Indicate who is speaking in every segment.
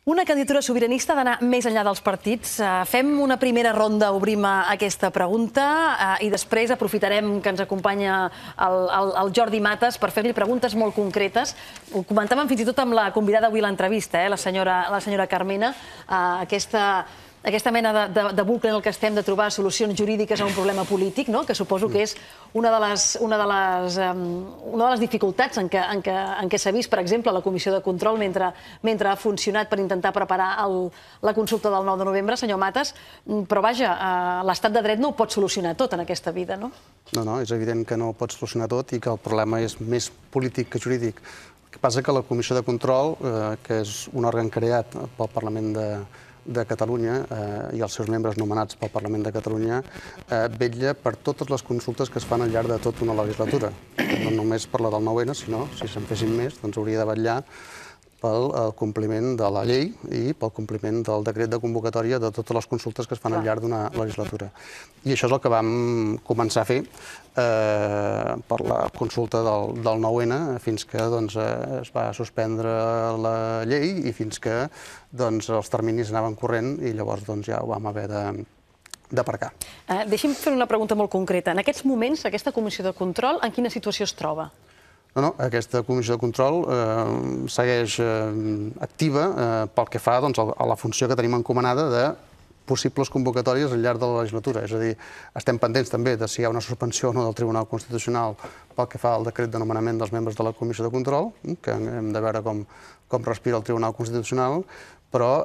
Speaker 1: Una candidatura sobiranista ha d'anar més enllà dels partits. Fem una primera ronda, obrim aquesta pregunta i després aprofitarem que ens acompanya el Jordi Matas per fer-li preguntes molt concretes. Ho comentàvem fins i tot amb la convidada avui a l'entrevista, la senyora Carmena, aquesta mena de bucle en el que estem de trobar solucions jurídiques a un problema polític, que suposo que és una de les dificultats en què s'ha vist, per exemple, la Comissió de Control mentre ha funcionat per intentar preparar la consulta del 9 de novembre, senyor Matas, però vaja, l'estat de dret no ho pot solucionar tot en aquesta vida, no?
Speaker 2: No, és evident que no ho pot solucionar tot i que el problema és més polític que jurídic. El que passa que la Comissió de Control, que és un òrgan creat pel Parlament de Catalunya i els seus membres nomenats pel Parlament de Catalunya, vetlla per totes les consultes que es fan al llarg de tota una legislatura. No només per la del 9N, sinó, si se'n fessin més, doncs hauria de vetllar pel compliment de la llei i pel compliment del decret de convocatòria de totes les consultes que es fan al llarg d'una legislatura. I això és el que vam començar a fer per la consulta del 9N fins que es va suspendre la llei i fins que els terminis anaven corrent i llavors ja ho vam haver d'aparcar.
Speaker 1: Deixi'm fer una pregunta molt concreta. En aquests moments, aquesta comissió de control, en quina situació es troba?
Speaker 2: No, aquesta comissió de control segueix activa pel que fa a la funció que tenim encomanada de possibles convocatòries al llarg de la legislatura. És a dir, estem pendents també de si hi ha una suspensió o no del Tribunal Constitucional pel que fa al decret de nomenament dels membres de la comissió de control, que hem de veure com respira el Tribunal Constitucional, però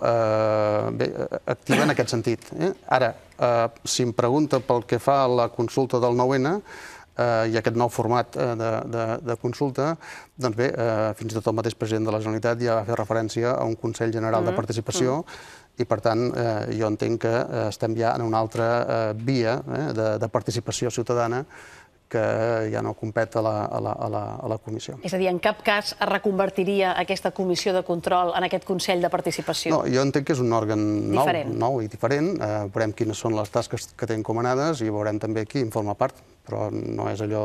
Speaker 2: activa en aquest sentit. Ara, si em pregunta pel que fa a la consulta del 9N, i aquest nou format de consulta, doncs bé, fins i tot el mateix president de la Generalitat ja va fer referència a un Consell General de Participació i, per tant, jo entenc que estem ja en una altra via de participació ciutadana que ja no compet a la comissió.
Speaker 1: És a dir, en cap cas es reconvertiria aquesta comissió de control en aquest Consell de Participació?
Speaker 2: No, jo entenc que és un òrgan nou i diferent. Veurem quines són les tasques que té encomanades i veurem també qui en forma part, però no és allò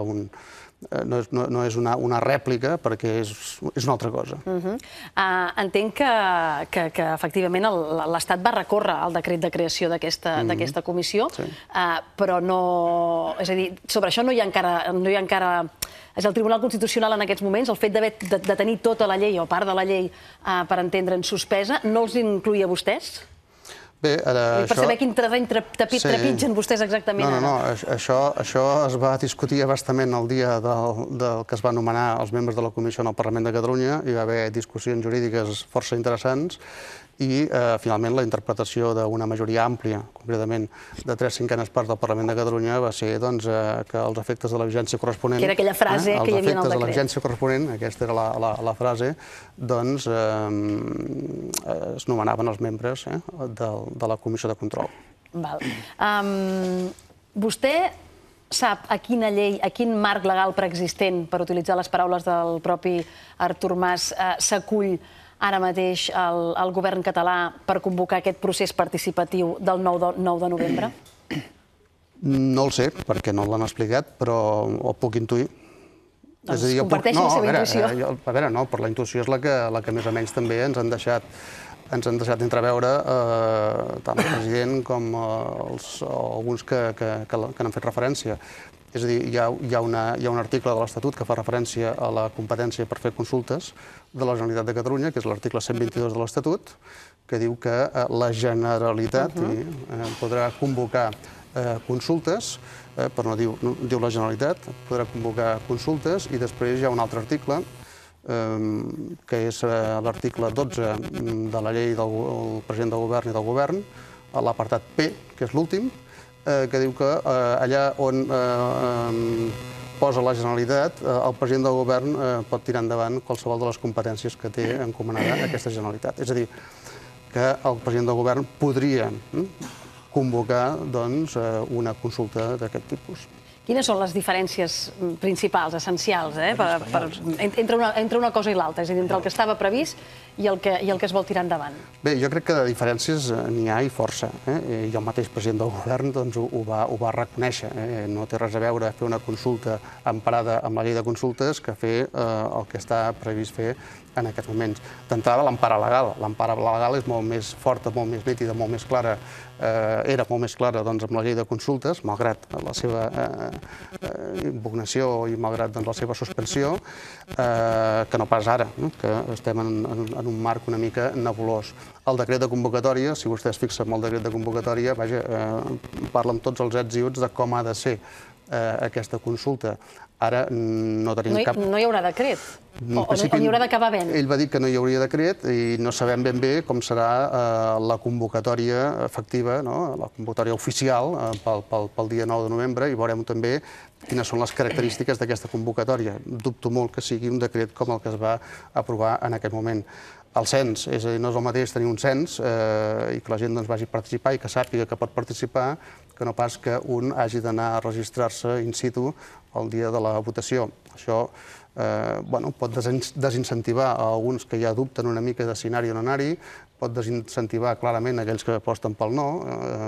Speaker 2: no és una rèplica perquè és una altra cosa.
Speaker 1: Entenc que efectivament l'Estat va recórrer el decret de creació d'aquesta comissió, però no... És a dir, sobre això no hi ha encara... És el Tribunal Constitucional en aquests moments, el fet de tenir tota la llei o part de la llei, per entendre'ns, suspesa, no els incloïa a vostès? Per saber quin terreny trepitgen vostès exactament ara.
Speaker 2: No, això es va discutir bastament el dia que es va nomenar els membres de la Comissió en el Parlament de Catalunya. Hi va haver discussions jurídiques força interessants i, finalment, la interpretació d'una majoria àmplia, concretament de 3/5 parts del Parlament de Catalunya, va ser que els efectes de la vigència corresponent...
Speaker 1: Que era aquella frase que hi havia en el decret.
Speaker 2: Els efectes de la vigència corresponent, aquesta era la frase, doncs es nomenaven els membres de la Comissió de Control.
Speaker 1: Vostè sap a quina llei, a quin marc legal preexistent, per utilitzar les paraules del propi Artur Mas, s'acull ara mateix el govern català per convocar aquest procés participatiu del 9 de novembre?
Speaker 2: No el sé, perquè no l'han explicat, però ho puc intuir.
Speaker 1: Doncs comparteixi la seva intuïció.
Speaker 2: A veure, no, per la intuïció és la que més o menys també ens han deixat entreveure tant el president com alguns que n'han fet referència. És a dir, hi ha un article de l'Estatut que fa referència a la competència per fer consultes de la Generalitat de Catalunya, que és l'article 122 de l'Estatut, que diu que la Generalitat podrà convocar consultes, però no diu la Generalitat, podrà convocar consultes, i després hi ha un altre article, que és l'article 12 de la llei del president del govern i del govern, l'apartat P, que és l'últim, que diu que allà on posa la Generalitat, el president del govern pot tirar endavant qualsevol de les competències que té encomanada aquesta Generalitat. És a dir, que el president del govern podria convocar una consulta d'aquest tipus.
Speaker 1: Quines són les diferències principals, essencials, entre una cosa i l'altra, és a dir, entre el que estava previst i el que es vol tirar endavant?
Speaker 2: Bé, jo crec que de diferències n'hi ha i força. I el mateix president del govern ho va reconèixer. No té res a veure fer una consulta emparada amb la llei de consultes que fer el que està previst fer en aquests moments. D'entrada, l'empara legal. L'empara legal és molt més forta, molt més nítida, molt més clara, era molt més clara amb la llei de consultes, malgrat la seva impugnació i malgrat la seva suspensió, que no pas ara, que estem en un marc una mica nebulós. El decret de convocatòria, si vostè es fixa en el decret de convocatòria, parla amb tots els ets i uts de com ha de ser aquesta consulta. Ara no tenim cap...
Speaker 1: No hi haurà decret? O n'hi haurà d'acabar havent?
Speaker 2: Ell va dir que no hi hauria decret i no sabem ben bé com serà la convocatòria efectiva, la convocatòria oficial pel dia 9 de novembre, i veurem també quines són les característiques d'aquesta convocatòria. Dubto molt que sigui un decret com el que es va aprovar en aquest moment. El cens, és a dir, no és el mateix tenir un cens i que la gent vagi a participar i que sàpiga que pot participar, que no pas que un hagi d'anar a registrar-se in situ el dia de la votació. Això pot desincentivar a alguns que ja dubten una mica de si anar-hi o no anar-hi, pot desincentivar clarament aquells que aposten pel no,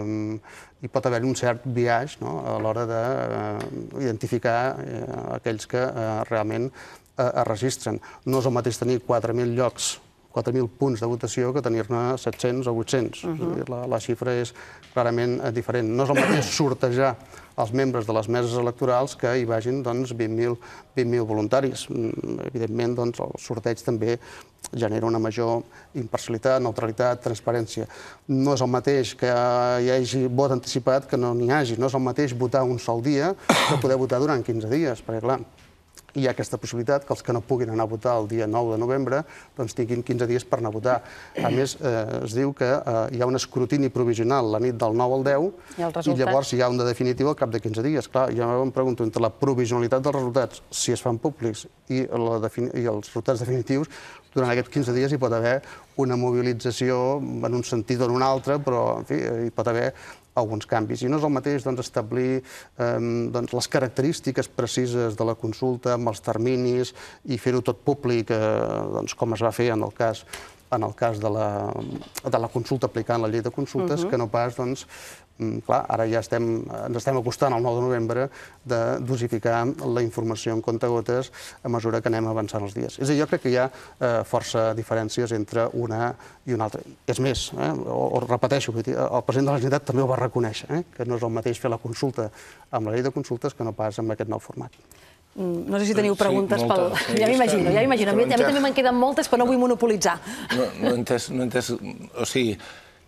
Speaker 2: i pot haver-hi un cert biaix a l'hora d'identificar aquells que realment es registren. No és el mateix tenir 4.000 llocs, 4.000 punts de votació que tenir-ne 700 o 800. La xifra és clarament diferent. No és el mateix sortejar els membres de les meses electorals que hi vagin 20.000 voluntaris. Evidentment, el sorteig també genera una major imparcialitat, neutralitat, transparència. No és el mateix que hi hagi vot anticipat que no n'hi hagi. No és el mateix votar un sol dia que poder votar durant 15 dies, perquè, clar, hi ha aquesta possibilitat que els que no puguin anar a votar el dia 9 de novembre tinguin 15 dies per anar a votar. A més, es diu que hi ha un escrutini provisional la nit del 9 al 10 i llavors hi ha un de definitiu al cap de 15 dies. Clar, jo em pregunto, entre la provisionalitat dels resultats, si es fan públics, i els resultats definitius, durant aquests 15 dies hi pot haver una mobilització en un sentit o en un altre, però, en fi, hi pot haver alguns canvis. I no és el mateix establir les característiques precises de la consulta amb els terminis i fer-ho tot públic, com es va fer en el cas de la consulta aplicant la llei de consultes, que no pas, clar, ara ja ens estem acostant al 9 de novembre de dosificar la informació en comptagotes a mesura que anem avançant els dies. És a dir, jo crec que hi ha força diferències entre una i una altra. És més, ho repeteixo, el president de la Generalitat també ho va reconèixer, que no és el mateix fer la consulta amb la llei de consultes que no pas amb aquest nou format.
Speaker 1: No sé si teniu preguntes pel... Ja m'imagino. A mi també me'n queden moltes, però no vull monopolitzar.
Speaker 3: No he entès... O sigui,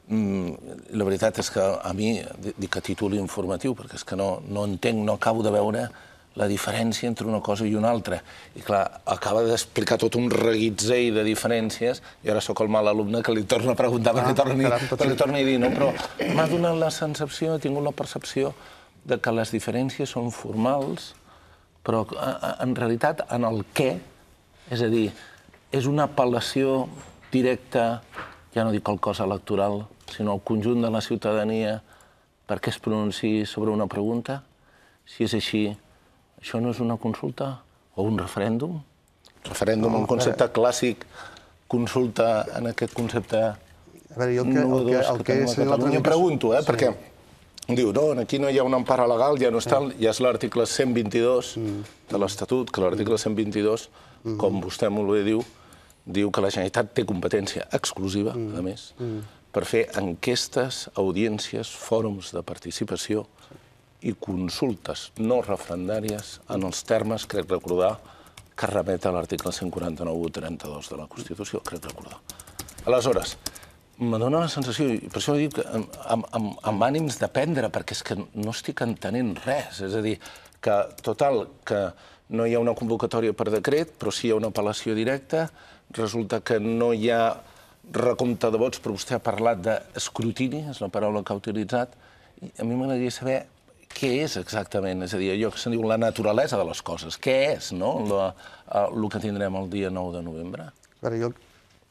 Speaker 3: la veritat és que a mi, dic a títol informatiu, perquè és que no entenc, no acabo de veure la diferència entre una cosa i una altra. I clar, acaba d'explicar tot un reguitzell de diferències i ara sóc el mal alumne que li torno a preguntar perquè li torni a dir, no? Però m'ha donat la sensació, he tingut la percepció de que les diferències són formals, però en realitat en el què, és a dir, és una apel·lació directa, ja no dic al cos electoral, sinó al conjunt de la ciutadania perquè es pronunciï sobre una pregunta? Si és així, això no és una consulta o un referèndum? Referèndum, un concepte clàssic, consulta en aquest concepte innovador que tenim a Catalunya. Pregunto, perquè diu, no, aquí no hi ha una empara legal, ja no està, ja és l'article 122 de l'Estatut, que l'article 122, com vostè molt bé diu que la Generalitat té competència exclusiva, a més, per fer enquestes, audiències, fòrums de participació i consultes no referendàries en els termes, crec recordar, que remet a l'article 149.32 de la Constitució, crec recordar. Aleshores, me dóna la sensació, i per això dic amb ànims d'aprendre, perquè és que no estic entenent res. És a dir, que total, que no hi ha una convocatòria per decret, però sí hi ha una apel·lació directa, resulta que no hi ha recompte de vots, però vostè ha parlat d'escrutini, és la paraula que ha utilitzat, i a mi m'agradaria saber què és exactament, és a dir, allò que se'n diu la naturalesa de les coses, què és el que tindrem el dia 9 de novembre?
Speaker 2: Jo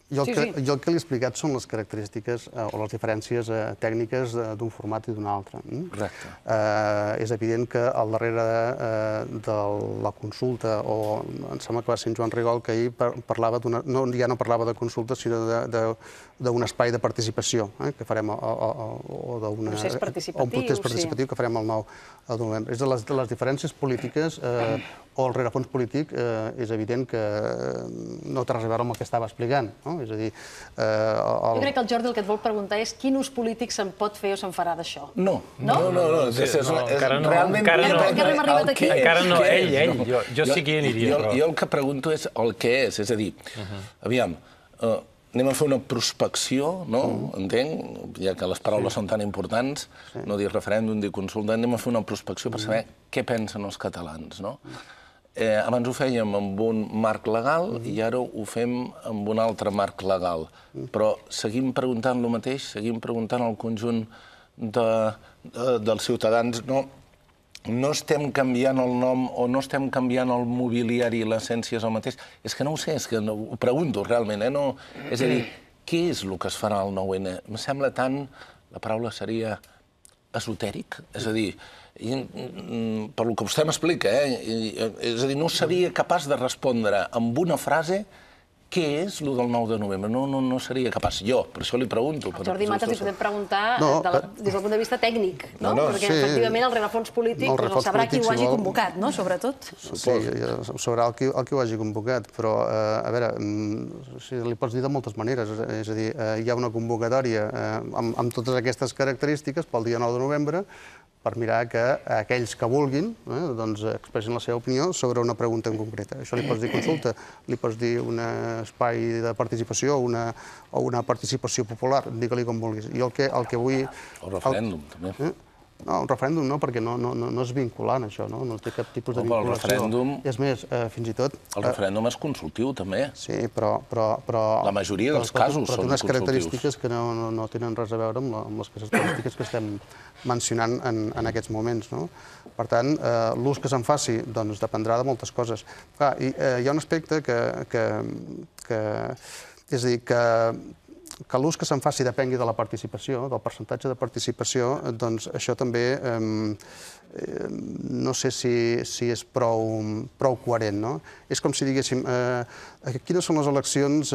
Speaker 2: Jo el que li he explicat són les característiques o les diferències tècniques d'un format i d'un altre.
Speaker 3: Correcte.
Speaker 2: És evident que al darrere de la consulta, o em sembla que va ser en Joan Rigol que ahir parlava ja no parlava de consulta, sinó d'un espai de participació que farem, o d'un
Speaker 1: procés
Speaker 2: participatiu que farem el 9 de novembre. És de les diferències polítiques o el rerefons polític, és evident que no té res a veure amb el que estava explicant. És a dir...
Speaker 1: Jo crec que el Jordi el que et vol preguntar és quin ús polític se'n pot fer o se'n farà d'això.
Speaker 3: No.
Speaker 4: Encara no. Encara no, ell. Jo sí que hi aniria.
Speaker 3: Jo el que pregunto és el què és. És a dir, aviam, anem a fer una prospecció, no? Entenc? Ja que les paraules són tan importants, no dir referèndum, dir consulta, anem a fer una prospecció per saber què pensen els catalans, no? Abans ho fèiem amb un marc legal i ara ho fem amb un altre marc legal. Però seguim preguntant el mateix, seguim preguntant al conjunt dels ciutadans. No estem canviant el nom o no estem canviant el mobiliari i l'essència és el mateix. És que no ho sé, és que ho pregunto realment. És a dir, què és el que es farà al 9N? Em sembla tant, la paraula seria esotèric, és a dir, per lo que vostè m'explica, és a dir, no seria capaç de respondre amb una frase què és el del 9 de novembre. No seria capaç. Jo, per això li pregunto.
Speaker 1: Al Jordi Matas li podem preguntar des del punt de vista tècnic, no? Perquè, efectivament, el rerefons polític el sabrà qui ho hagi convocat, no?, sobretot.
Speaker 2: Sí, sabrà el qui ho hagi convocat, però, a veure, li pots dir de moltes maneres. És a dir, hi ha una convocatòria amb totes aquestes característiques pel dia 9 de novembre per mirar que aquells que vulguin expressin la seva opinió sobre una pregunta en concreta. Això li pots dir consulta, li pots dir un espai de participació o una participació popular, digue-li com vulguis. Jo el que vull...
Speaker 3: El referèndum, també.
Speaker 2: No, un referèndum no, perquè no és vinculant, això, no té cap tipus de vinculació.
Speaker 3: El referèndum...
Speaker 2: És més, fins i tot...
Speaker 3: El referèndum és consultiu, també.
Speaker 2: Sí, però...
Speaker 3: La majoria dels casos són consultius.
Speaker 2: Però té unes característiques que no tenen res a veure amb les característiques que estem mencionant en aquests moments, no? Per tant, l'ús que se'n faci, doncs, dependrà de moltes coses. Clar, hi ha un aspecte que... És a dir, que l'ús que se'n faci depengui de la participació, del percentatge de participació, doncs això també no sé si és prou coherent, no? És com si diguéssim, quines són les eleccions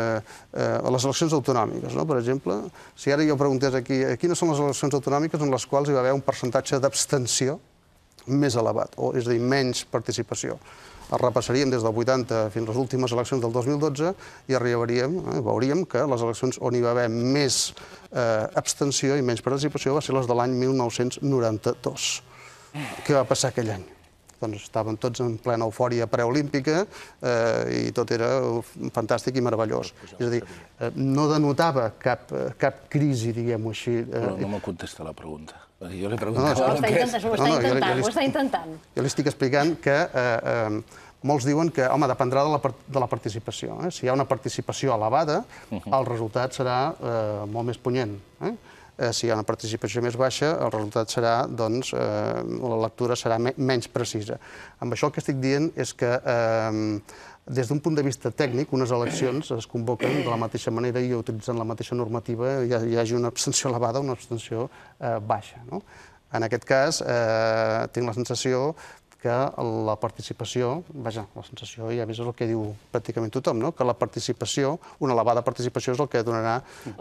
Speaker 2: autonòmiques, no? Per exemple, si ara jo preguntés aquí, quines són les eleccions autonòmiques en les quals hi va haver un percentatge d'abstenció més elevat, és a dir, menys participació. El repassaríem des del 80 fins a les últimes eleccions del 2012 i veuríem que les eleccions on hi va haver més abstenció i menys participació va ser les de l'any 1992. Què va passar aquell any? Doncs estàvem tots en plena eufòria preolímpica i tot era fantàstic i meravellós. És a dir, no denotava cap crisi, diguem-ho així.
Speaker 3: Però no me contesta la pregunta. Jo li
Speaker 1: preguntava... Ho està intentant.
Speaker 2: Jo li estic explicant que molts diuen que, home, dependrà de la participació. Si hi ha una participació elevada, el resultat serà molt més punyent. Si hi ha una participació més baixa, el resultat serà, doncs, la lectura serà menys precisa. Amb això el que estic dient és que, des d'un punt de vista tècnic, unes eleccions es convoquen de la mateixa manera i utilitzant la mateixa normativa, hi hagi una abstenció elevada o una abstenció baixa. En aquest cas, tinc la sensació que la participació, vaja, la sensació ja més és el que diu pràcticament tothom, que la participació, una elevada participació és el que donarà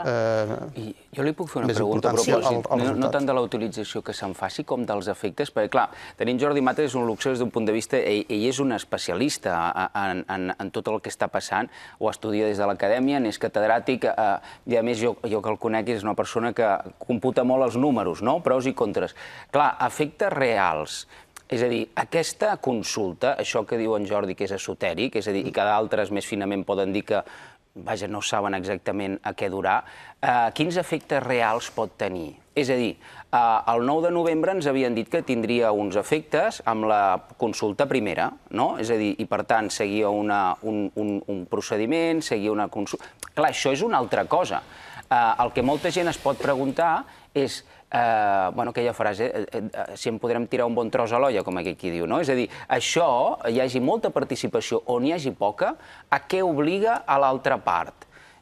Speaker 5: I jo li puc fer una pregunta a propòsit, no tant de la utilització que se'n faci com dels efectes, perquè clar, tenint Jordi Matas és un luxe des d'un punt de vista, ell és un especialista en tot el que està passant, ho estudia des de l'acadèmia, n'és catedràtic, i a més jo que el conec és una persona que computa molt els números, pros i contres. Clar, efectes reals. És a dir, aquesta consulta, això que diu en Jordi que és esotèric, és a dir, i que d'altres més finament poden dir que, vaja, no saben exactament a què durar, quins efectes reals pot tenir? És a dir, el 9 de novembre ens havien dit que tindria uns efectes amb la consulta primera, no? És a dir, i per tant seguia un procediment, seguia una consulta... Clar, això és una altra cosa. El que molta gent es pot preguntar és, aquella frase, si en podrem tirar un bon tros a l'olla, com aquell qui diu, no? És a dir, això, hi hagi molta participació o n'hi hagi poca, a què obliga a l'altra part?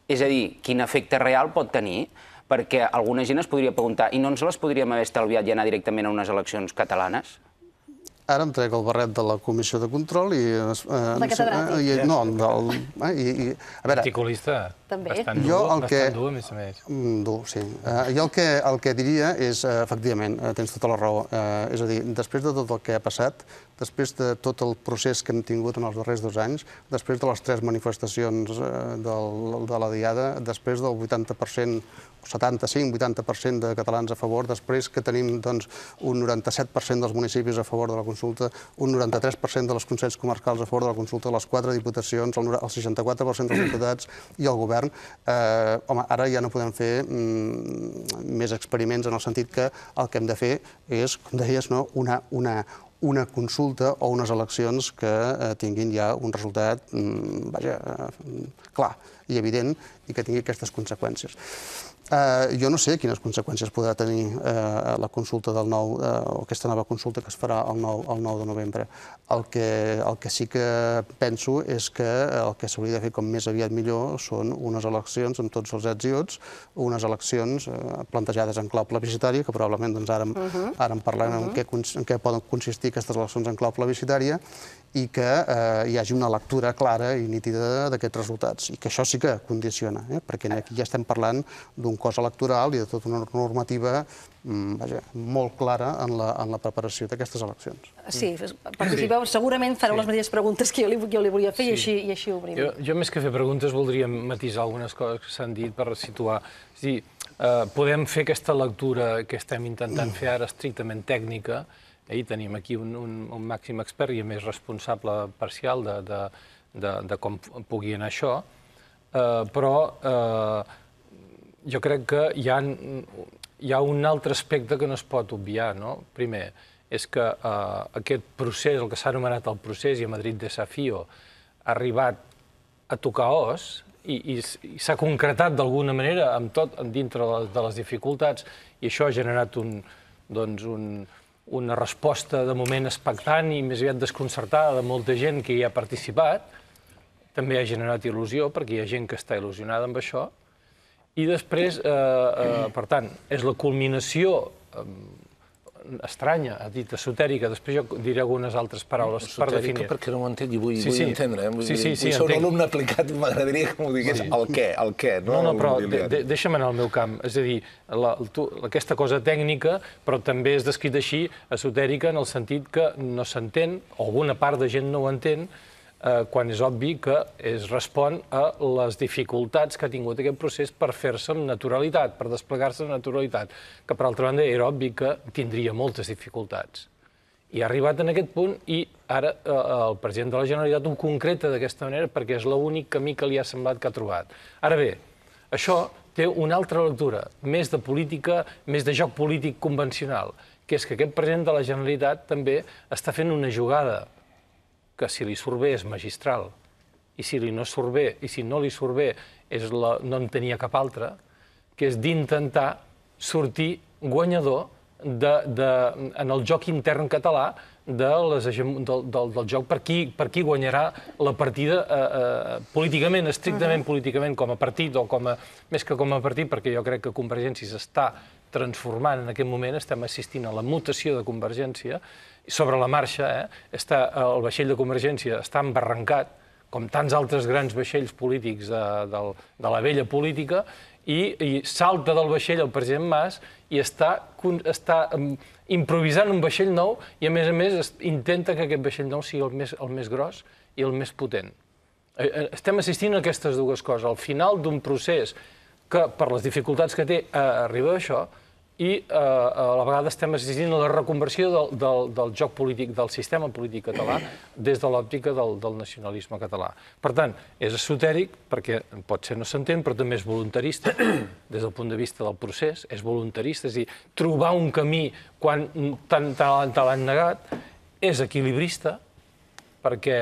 Speaker 5: És a dir, quin efecte real pot tenir? Perquè alguna gent es podria preguntar, i no ens les podríem haver estalviat i anar directament a unes eleccions catalanes?
Speaker 2: Ara em trec el barret de la Comissió de Control i...
Speaker 1: De catedràtic.
Speaker 2: No, a veure...
Speaker 4: Articulista.
Speaker 1: També.
Speaker 4: Bastant dur, a més a més.
Speaker 2: Dur, sí. Jo el que diria és, efectivament, tens tota la raó, és a dir, després de tot el que ha passat, després de tot el procés que hem tingut en els darrers 2 anys, després de les 3 manifestacions de la Diada, després del 80%, 75-80% de catalans a favor, després que tenim un 97% dels municipis a favor de la consulta, un 93% dels consells comarcals a favor de la consulta, les 4 diputacions, el 64% dels diputats i el govern, home, ara ja no podem fer més experiments en el sentit que el que hem de fer és, com deies, una consulta o unes eleccions que tinguin ja un resultat, vaja, clar i evident i que tingui aquestes conseqüències. Jo no sé quines conseqüències podrà tenir la consulta del 9, o aquesta nova consulta que es farà el 9 de novembre. El que sí que penso és que el que s'hauria de fer com més aviat millor són unes eleccions amb tots els ets i uts, unes eleccions plantejades en clau plebiscitària, que probablement ara en parlem en què poden consistir aquestes eleccions en clau plebiscitària, i que hi hagi una lectura clara i nítida d'aquests resultats. I que això sí que condiciona, perquè aquí ja estem parlant d'un cos electoral i de tota una normativa molt clara en la preparació d'aquestes eleccions.
Speaker 1: Sí, participeu, segurament fareu les mateixes preguntes que jo li volia fer i així ho obrim.
Speaker 4: Jo més que fer preguntes voldria matisar algunes coses que s'han dit per situar. És a dir, podem fer aquesta lectura que estem intentant fer ara estrictament tècnica, i tenim aquí un màxim expert i a més responsable parcial de com pugui anar això, però jo crec que hi ha un altre aspecte que no es pot obviar. Primer, és que aquest procés, el que s'ha anomenat el procés, i a Madrid Desafío, ha arribat a tocar os i s'ha concretat d'alguna manera dintre de les dificultats, i això ha generat una resposta de moment expectant i més aviat desconcertada de molta gent que hi ha participat. També ha generat il·lusió, perquè hi ha gent que està il·lusionada amb això. I després, per tant, és la culminació estranya, ha dit esotèrica, després jo diré algunes altres paraules per definir.
Speaker 3: Esotèrica perquè no m'ho entenc i vull entendre.
Speaker 4: Sí,
Speaker 3: soc un alumne aplicat, m'agradaria que m'ho digués el què.
Speaker 4: No, però deixa'm anar al meu camp. És a dir, aquesta cosa tècnica, però també és descrit així, esotèrica, en el sentit que no s'entén, o alguna part de gent no ho entén, quan és obvi que es respon a les dificultats que ha tingut aquest procés per fer-se amb naturalitat, per desplegar-se amb naturalitat, que per altra banda era obvi que tindria moltes dificultats. I ha arribat en aquest punt i ara el president de la Generalitat ho concreta d'aquesta manera perquè és l'únic camí que li ha semblat que ha trobat. Ara bé, això té una altra lectura, més de política, més de joc polític convencional, que és que aquest president de la Generalitat també està fent una jugada que si li surt bé és magistral, i si li no surt bé, i si no li surt bé no en tenia cap altra, que és d'intentar sortir guanyador en el joc intern català del joc per qui guanyarà la partida políticament, estrictament políticament, com a partit, o més que com a partit, perquè jo crec que Convergència s'està transformant en aquest moment, estem assistint a la mutació de Convergència, sobre la marxa, el vaixell de Convergència està embarrancat, com tants altres grans vaixells polítics de la vella política, i salta del vaixell el president Mas i està improvisant un vaixell nou i, a més, intenta que aquest vaixell nou sigui el més gros i el més potent. Estem assistint a aquestes dues coses, al final d'un procés que, per les dificultats que té, arriba a això, i a la vegada estem assistint a la reconversió del joc polític, del sistema polític català, des de l'òptica del nacionalisme català. Per tant, és esotèric, perquè potser no s'entén, però també és voluntarista, des del punt de vista del procés, és voluntarista, és a dir, trobar un camí quan tant l'han negat, és equilibrista, perquè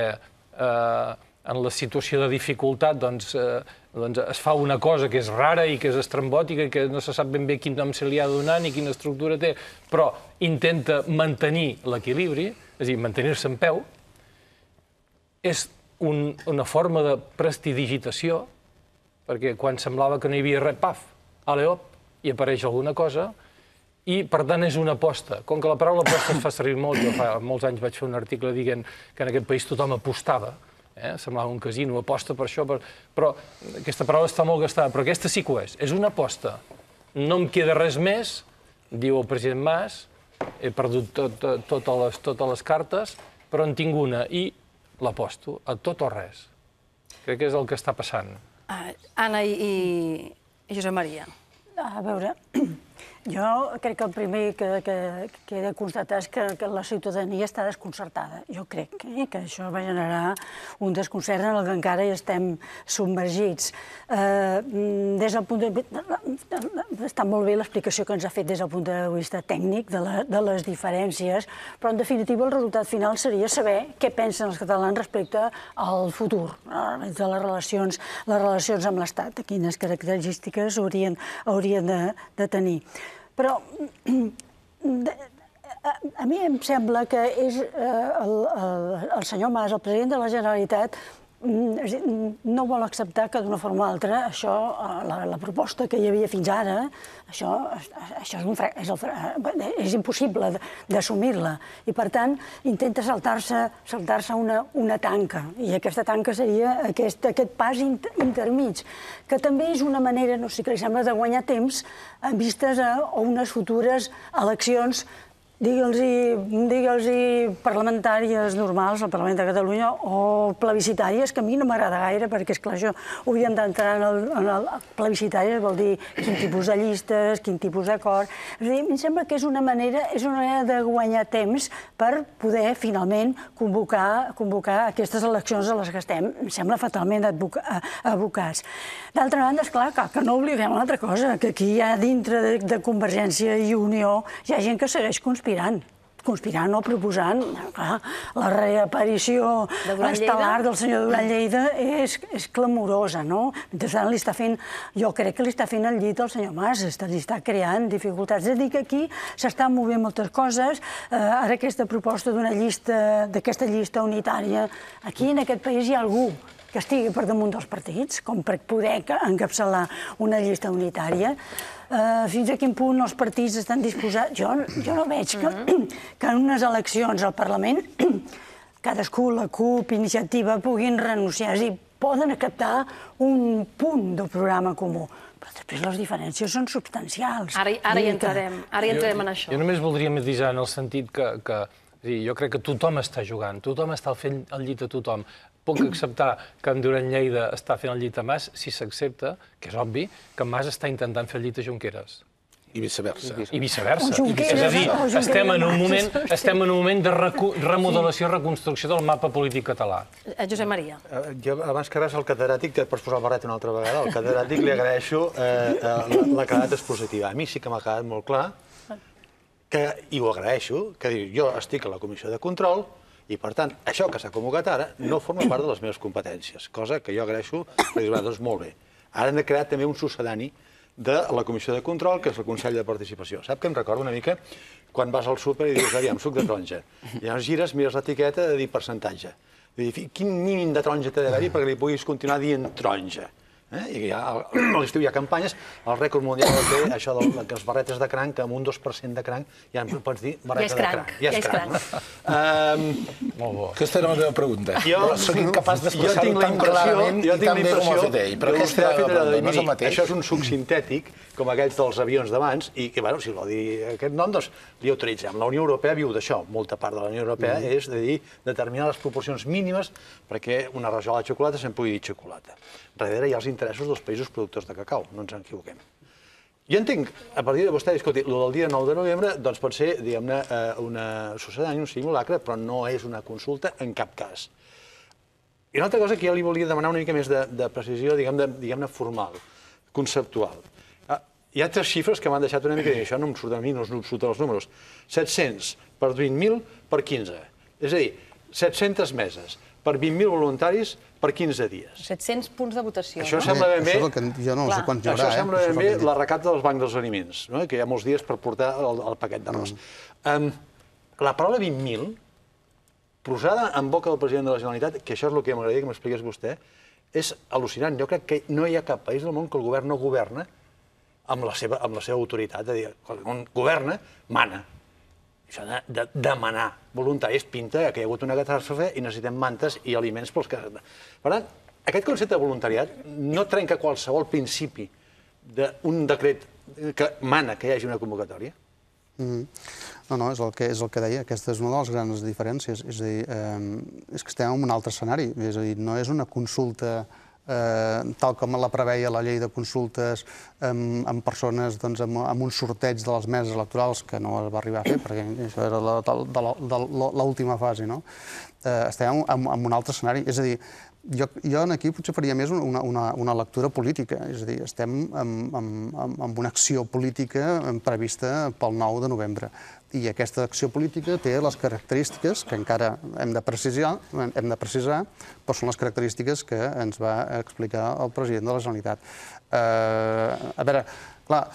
Speaker 4: en la situació de dificultat es fa una cosa que és rara i que és estrambòtica i que no se sap ben bé quin nom se li ha de donar ni quina estructura té, però intenta mantenir l'equilibri, és a dir, mantenir-se en peu. És una forma de prestidigitació perquè quan semblava que no hi havia res, paf, aleop, i apareix alguna cosa, i, per tant, és una aposta. Com que la paraula aposta es fa servir molt, jo fa molts anys vaig fer un article dient que en aquest país tothom apostava, semblava un casino, aposta per això, però aquesta paraula està molt gastada, però aquesta sí que ho és. És una aposta. No em queda res més, diu el president Mas, he perdut totes les cartes, però en tinc una i l'aposto a tot o res. Crec que és el que està passant.
Speaker 1: Anna i Josep Maria.
Speaker 6: A veure, jo crec que el primer que he de constatar és que la ciutadania està desconcertada. Jo crec que això va generar un desconcert en el que encara hi estem submergits. Des del punt de vista... Està molt bé l'explicació que ens ha fet des del punt de vista tècnic de les diferències, però en definitiva el resultat final seria saber què pensen els catalans respecte al futur, de les relacions amb l'Estat, quines característiques haurien de tenir. Però a mi em sembla que és el senyor Mas, el president de la Generalitat, no vol acceptar que d'una forma o altra això, la proposta que hi havia fins ara, això és impossible d'assumir-la. I, per tant, intenta saltar-se una tanca. I aquesta tanca seria aquest pas intermig, que també és una manera, no sé què li sembla, de guanyar temps en vistes a unes futures eleccions, digue'ls-hi parlamentàries normals al Parlament de Catalunya o plebiscitàries, que a mi no m'agrada gaire, perquè, esclar, això hauríem d'entrar en el plebiscitàries, vol dir quin tipus de llistes, quin tipus d'acord. És a dir, em sembla que és una manera de guanyar temps per poder, finalment, convocar aquestes eleccions a les que estem, em sembla, fatalment abocats. D'altra banda, esclar, que no oblidem una altra cosa, que aquí hi ha dintre de Convergència i Unió hi ha gent que segueix conspirant o proposant. La reaparició estel·lar del senyor Duran Lleida és clamorosa, no? Mentrestant, jo crec que li està fent el llit al senyor Mas, li està creant dificultats. És a dir, que aquí s'estan movent moltes coses. Ara aquesta proposta d'aquesta llista unitària, aquí en aquest país hi ha algú que estigui per damunt dels partits, com per poder encapçalar una llista unitària. Fins a quin punt els partits estan disposats... Jo no veig que en unes eleccions al Parlament cadascú, la CUP, Iniciativa, puguin renunciar. És a dir, poden acceptar un punt del programa comú, però després les diferències són substancials.
Speaker 1: Ara hi entrarem en això.
Speaker 4: Jo només voldria matisar en el sentit que jo crec que tothom està jugant, tothom està fent el llit a tothom. Puc acceptar que en Duran Lleida està fent el llit a Mas si s'accepta, que és obvi, que Mas està intentant fer el llit a Junqueras.
Speaker 3: I viceversa.
Speaker 4: I viceversa. És a dir, estem en un moment de remodelació i reconstrucció del mapa polític català.
Speaker 1: Josep Maria.
Speaker 7: Jo, abans que res, el catedràtic, et pots posar el barret una altra vegada, al catedràtic li agraeixo la claredat expositiva. A mi sí que m'ha quedat molt clar, i ho agraeixo, que diu, jo estic a la Comissió de Control, i, per tant, això que s'ha convocat ara no forma part de les meves competències, cosa que jo agraeixo, perquè doncs molt bé. Ara hem de crear també un succedani de la Comissió de Control, que és el Consell de Participació. Sap que em recorda una mica quan vas al súper i dius, aviam, suc de taronja. I llavors gires, mires l'etiqueta de dir percentatge. De dir, quin mínim de taronja t'ha d'haver-hi perquè li puguis continuar dient taronja. I a l'estiu hi ha campanyes, el rècord mundial té això de les barretes de cranc, amb un 2% de cranc ja em pots dir barreta de cranc. Ja és cranc.
Speaker 3: Molt bo. Aquesta era la meva pregunta.
Speaker 7: Jo
Speaker 3: soc incapaç d'expressar-ho tan clarament i tan bé com ho ha fet ell. Però aquesta era la pregunta, no és el mateix.
Speaker 7: Això és un suc sintètic, com aquells dels avions d'abans, i que, bueno, si vol dir aquest nom, doncs li autoritzem. La Unió Europea viu d'això. Molta part de la Unió Europea és de dir determinar les proporcions mínimes perquè una rajola de xocolata se'n pugui dir xocolata. Darrere hi ha els interessos dels països productors de cacau, no ens en equivoquem. Jo entenc, a partir de vostè, escolti, el del dia 9 de novembre doncs pot ser, diguem-ne, una succedani, un simulacre, però no és una consulta en cap cas. I una altra cosa que jo li volia demanar una mica més de precisió, diguem-ne, formal, conceptual. Hi ha tres xifres que m'han deixat una mica, i això no em surt a mi, no em surten els números. 700 per 20.000 per 15. És a dir, 700 meses per 20.000 voluntaris per 15 dies.
Speaker 1: 700 punts de votació.
Speaker 7: Això sembla ben bé...
Speaker 2: Jo no sé quants hi haurà.
Speaker 7: Això sembla ben bé la recapta dels bancs dels aliments, que hi ha molts dies per portar el paquet d'arròs. La paraula 20.000, posada en boca del president de la Generalitat, que això és el que m'agradaria que m'expliqués vostè, És al·lucinant. Jo crec que no hi ha cap país del món que el govern no governa amb la seva autoritat. És a dir, quan un governa, mana. Això de demanar voluntaris pinta que hi ha hagut una catàstrofe i necessitem mantes i aliments pels que... Per tant, aquest concepte de voluntariat no trenca qualsevol principi d'un decret que mana que hi hagi una convocatòria?
Speaker 2: No, és el que deia. Aquesta és una de les grans diferències. És a dir, és que estem en un altre escenari. És a dir, no és una consulta tal com la preveia la llei de consultes amb persones amb un sorteig de les meses electorals, que no es va arribar a fer, perquè això era l'última fase, no? Estem en un altre escenari. És a dir, jo aquí potser faria més una lectura política, és a dir, estem amb una acció política prevista pel 9 de novembre. I aquesta acció política té les característiques que encara hem de precisar, però són les característiques que ens va explicar el president de la Generalitat. A veure, clar,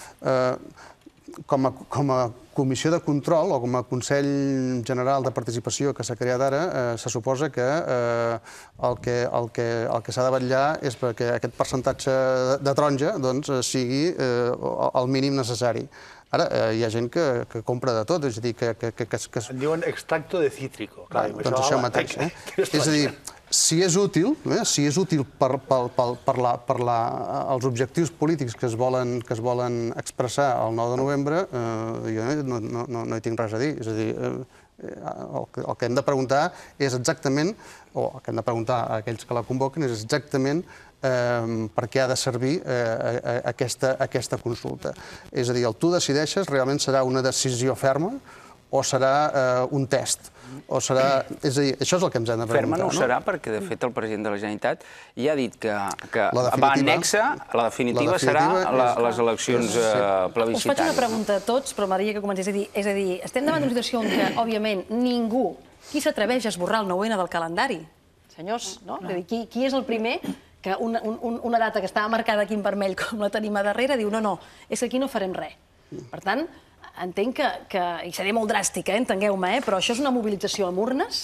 Speaker 2: com a comissió de control o com a Consell General de Participació que s'ha creat ara, se suposa que el que s'ha de vetllar és perquè aquest percentatge de taronja sigui el mínim necessari. Ara, hi ha gent que compra de tot, és a dir, que...
Speaker 7: En diuen extracto de cítrico.
Speaker 2: Doncs això mateix. És a dir, si és útil per als objectius polítics que es volen expressar el 9 de novembre, jo no hi tinc res a dir. És a dir, el que hem de preguntar és exactament, o el que hem de preguntar a aquells que la convoquen, és exactament per què ha de servir aquesta consulta. És a dir, el tu decideixes realment serà una decisió ferma o serà un test? És a dir, això és el que ens hem de preguntar.
Speaker 5: Ferma no ho serà perquè, de fet, el president de la Generalitat ja ha dit que va annexa, la definitiva serà les eleccions plebiscitàries.
Speaker 1: Us faig una pregunta a tots, però m'agradaria que comencés. És a dir, estem davant d'una situació on que, òbviament, ningú, qui s'atreveix a esborrar el 9N del calendari? Senyors, no? Qui és el primer que una data que estava marcada aquí en vermell, com la tenim a darrere, diu no, és que aquí no farem res. Per tant, entenc que, i seré molt dràstica, entengueu-me, però això és una mobilització amb urnes?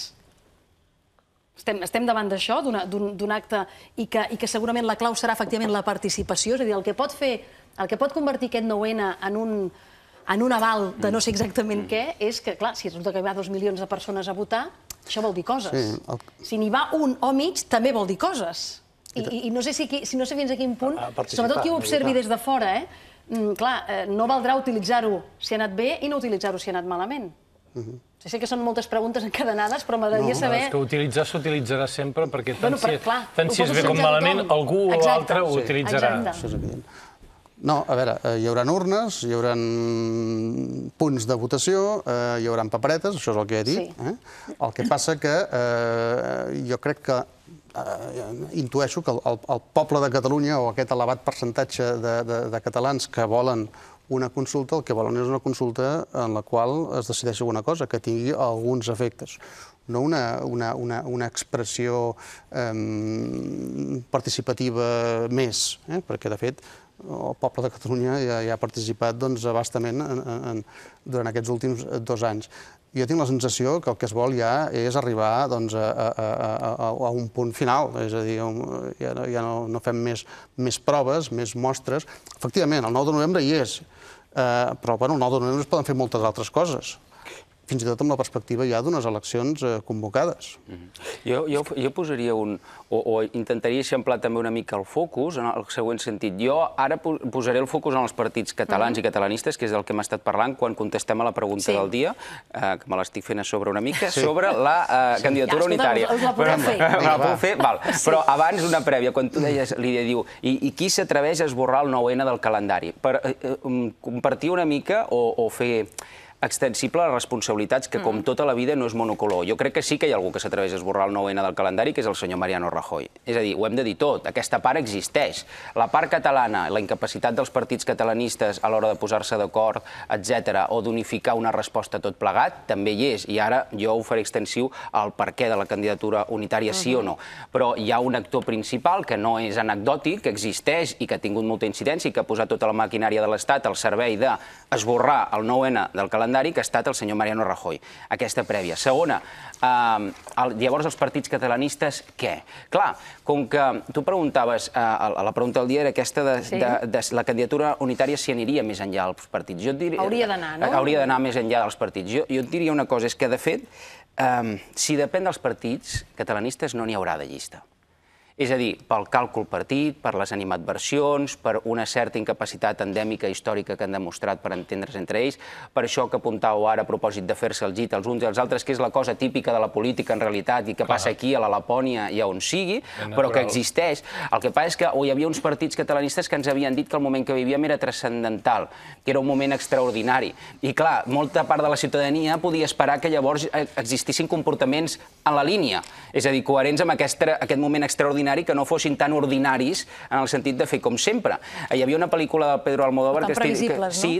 Speaker 1: Estem davant d'això, d'un acte, i que segurament la clau serà efectivament la participació, és a dir, el que pot convertir aquest 9N en un aval de no sé exactament què, és que, clar, si resulta que hi va 2 milions de persones a votar, això vol dir coses. Si n'hi va un o mig, també vol dir coses. I no sé fins a quin punt, sobretot qui ho observi des de fora, clar, no valdrà utilitzar-ho si ha anat bé i no utilitzar-ho si ha anat malament. Sé que són moltes preguntes encadenades, però m'agradaria saber...
Speaker 4: És que utilitzar s'utilitzarà sempre, perquè tant si és bé com malament, algú o l'altre ho utilitzarà.
Speaker 2: Això és evident. No, a veure, hi haurà urnes, hi haurà punts de votació, hi haurà paperetes, això és el que he dit. El que passa que jo crec que intueixo que el poble de Catalunya o aquest elevat percentatge de catalans que volen una consulta, el que volen és una consulta en la qual es decideixi alguna cosa, que tingui alguns efectes. No una expressió participativa més, perquè, de fet, el poble de Catalunya ja ha participat a bastament durant aquests últims 2 anys. Jo tinc la sensació que el que es vol ja és arribar a un punt final, és a dir, ja no fem més proves, més mostres. Efectivament, el 9 de novembre hi és, però el 9 de novembre es poden fer moltes altres coses, fins i tot amb la perspectiva ja d'unes eleccions convocades.
Speaker 5: Jo posaria o intentaria eixamplar també una mica el focus en el següent sentit. Jo ara posaré el focus en els partits catalans i catalanistes, que és del que hem estat parlant quan contestem a la pregunta del dia, que me l'estic fent a sobre una mica, sobre la candidatura unitària.
Speaker 1: Us la podem fer.
Speaker 5: La puc fer? Val. Però abans una prèvia, quan tu deies, Lídia, diu, i qui s'atreveix a esborrar el 9N del calendari? Per compartir una mica o fer extensible les responsabilitats, que com tota la vida no és monocolor. Jo crec que sí que hi ha algú que s'atreveix a esborrar el 9N del calendari, que és el senyor Mariano Rajoy. És a dir, ho hem de dir tot, aquesta part existeix. La part catalana, la incapacitat dels partits catalanistes a l'hora de posar-se d'acord, etc., o d'unificar una resposta tot plegat, també hi és. I ara jo ho faré extensiu al perquè de la candidatura unitària, sí o no. Però hi ha un actor principal que no és anecdòtic, que existeix i que ha tingut molta incidència i que ha posat tota la maquinària de l'Estat al servei d'esborrar el 9N del calendari calendari, que ha estat el senyor Mariano Rajoy. Aquesta prèvia. Segona, llavors els partits catalanistes, què? Clar, com que tu preguntaves, la pregunta del dia era aquesta de la candidatura unitària si aniria més enllà dels partits.
Speaker 1: Hauria d'anar, no?
Speaker 5: Hauria d'anar més enllà dels partits. Jo et diria una cosa, és que, de fet, si depèn dels partits catalanistes, no n'hi haurà de llista. És a dir, pel càlcul partit, per les animadversions, per una certa incapacitat endèmica històrica que han demostrat per entendre's entre ells, per això que apuntàveu ara a propòsit de fer-se el llit els uns i els altres, que és la cosa típica de la política en realitat i que passa aquí, a la Lapònia i a on sigui, però que existeix. El que passa és que hi havia uns partits catalanistes que ens havien dit que el moment que vivíem era transcendental, que era un moment extraordinari. I clar, molta part de la ciutadania podia esperar que llavors existissin comportaments en la línia, és a dir, coherents amb aquest moment extraordinari, que no fossin tan ordinaris en el sentit de fer com sempre. Hi havia una pel·lícula del Pedro Almodóvar...
Speaker 1: Tan previsibles, no?
Speaker 5: Sí,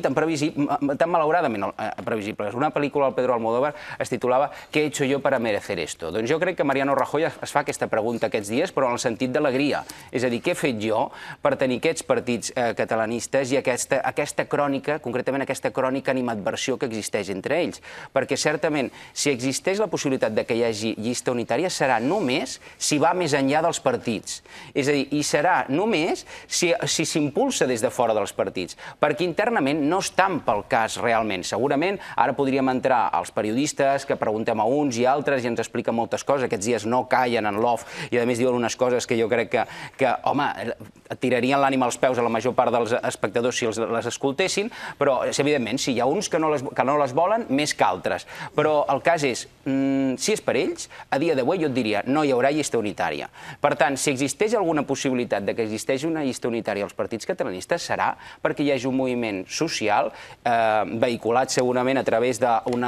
Speaker 5: tan malauradament previsibles. Una pel·lícula del Pedro Almodóvar es titulava «¿Qué he hecho yo para merecer esto?». Doncs jo crec que Mariano Rajoy es fa aquesta pregunta aquests dies, però en el sentit d'alegria. És a dir, què he fet jo per tenir aquests partits catalanistes i aquesta crònica, concretament aquesta crònica animadversió que existeix entre ells? Perquè certament, si existeix la possibilitat que hi hagi llista unitària, serà només si va més enllà dels partits. És a dir, i serà només si s'impulsa des de fora dels partits, perquè internament no estan pel cas realment. Segurament ara podríem entrar als periodistes que preguntem a uns i altres i ens expliquen moltes coses. Aquests dies no callen en l'off i a més diuen unes coses que jo crec que home, tirarien l'ànima als peus a la major part dels espectadors si les escoltessin, però evidentment si hi ha uns que no les volen, més que altres. Però el cas és, si és per ells, a dia d'avui jo et diria no hi haurà llista unitària. Per tant, si existeix alguna possibilitat que existeixi una llista unitària als partits catalanistes serà perquè hi hagi un moviment social vehiculat segurament a través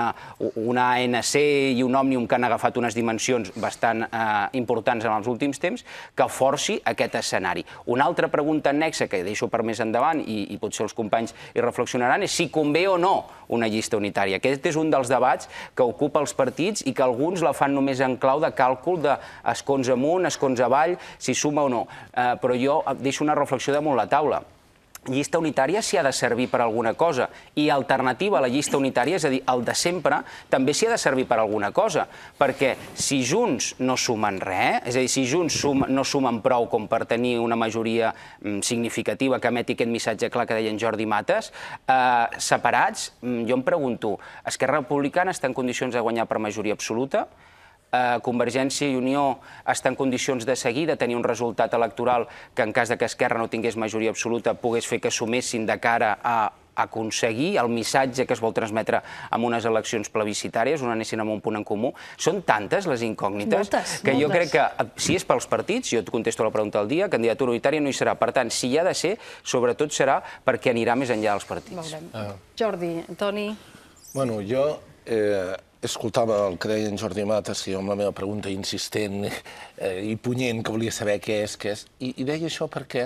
Speaker 5: d'una ANC i un Òmnium que han agafat unes dimensions bastant importants en els últims temps que forci aquest escenari. Una altra pregunta annexa que deixo per més endavant i potser els companys hi reflexionaran és si convé o no una llista unitària. Aquest és un dels debats que ocupa els partits i que alguns la fan només en clau de càlcul d'escons amunt, escons avall, si suma o no. Però jo deixo una reflexió damunt la taula. Llista unitària s'hi ha de servir per alguna cosa i alternativa a la llista unitària, és a dir, el de sempre, també s'hi ha de servir per alguna cosa, perquè si Junts no sumen res, és a dir, si Junts no sumen prou com per tenir una majoria significativa que emeti aquest missatge clar que deia en Jordi Mates, separats, jo em pregunto, Esquerra Republicana està en condicions de guanyar per majoria absoluta? Convergència i Unió està en condicions de seguir, de tenir un resultat electoral que en cas que Esquerra no tingués majoria absoluta pogués fer que sumessin de cara a aconseguir el missatge que es vol transmetre en unes eleccions plebiscitàries, on anessin amb un punt en comú. Són tantes les incògnites que jo crec que, si és pels partits, jo et contesto la pregunta del dia, candidatura unitària no hi serà. Per tant, si hi ha de ser, sobretot serà perquè anirà més enllà dels partits.
Speaker 1: Jordi, Toni...
Speaker 3: Bueno, jo escoltava el que deia en Jordi Mates, i amb la meva pregunta insistent i punyent, que volia saber què és, i deia això perquè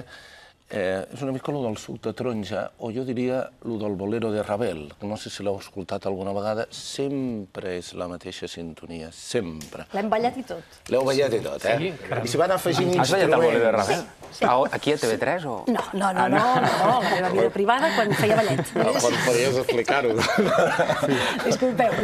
Speaker 3: és una mica el del suc de taronja, o jo diria el del bolero de Ravel, que no sé si l'heu escoltat alguna vegada, sempre és la mateixa sintonia, sempre.
Speaker 1: L'hem ballat i tot.
Speaker 3: L'heu ballat i tot, eh? I s'hi van afegint instruments.
Speaker 5: Has ballat el bolero de Ravel? Aquí a TV3 o...?
Speaker 1: No, la meva vida privada quan feia ballet.
Speaker 3: Podries explicar-ho.
Speaker 1: Disculpeu.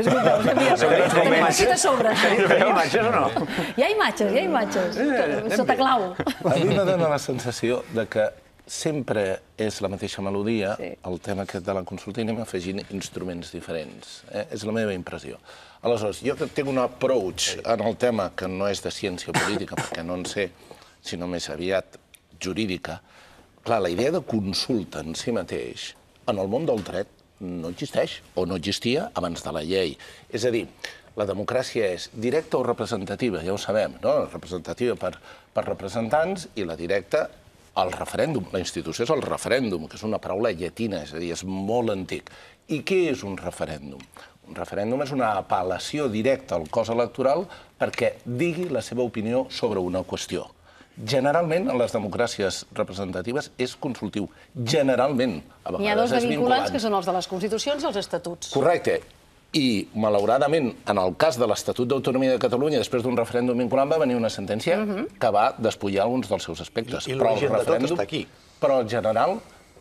Speaker 1: Tenim imatges a sobre.
Speaker 7: Hi ha imatges o no?
Speaker 1: Hi ha imatges. Sota clau.
Speaker 3: A mi m'ha donat la sensació que sempre és la mateixa melodia, el tema aquest de la consulta, i anem afegint instruments diferents. És la meva impressió. Aleshores, jo tinc un approach en el tema que no és de ciència política, perquè no en sé, sinó més aviat jurídica. Clar, la idea de consulta en si mateix, en el món del dret, no existeix, o no existia abans de la llei. És a dir, la democràcia és directa o representativa, ja ho sabem, no? Representativa per representants i la directa el referèndum. La institució és el referèndum, que és una paraula llatina, és a dir, és molt antic. I què és un referèndum? Un referèndum és una apel·lació directa al cos electoral perquè digui la seva opinió sobre una qüestió. Generalment, en les democràcies representatives és consultiu. Generalment.
Speaker 1: N'hi ha dos de vinculants, que són els de les Constitucions i els Estatuts.
Speaker 3: Correcte. I, malauradament, en el cas de l'Estatut d'Autonomia de Catalunya, després d'un referèndum vinculant, va venir una sentència que va despullar alguns dels seus aspectes.
Speaker 7: I l'origen de tot està aquí.
Speaker 3: Però, en general,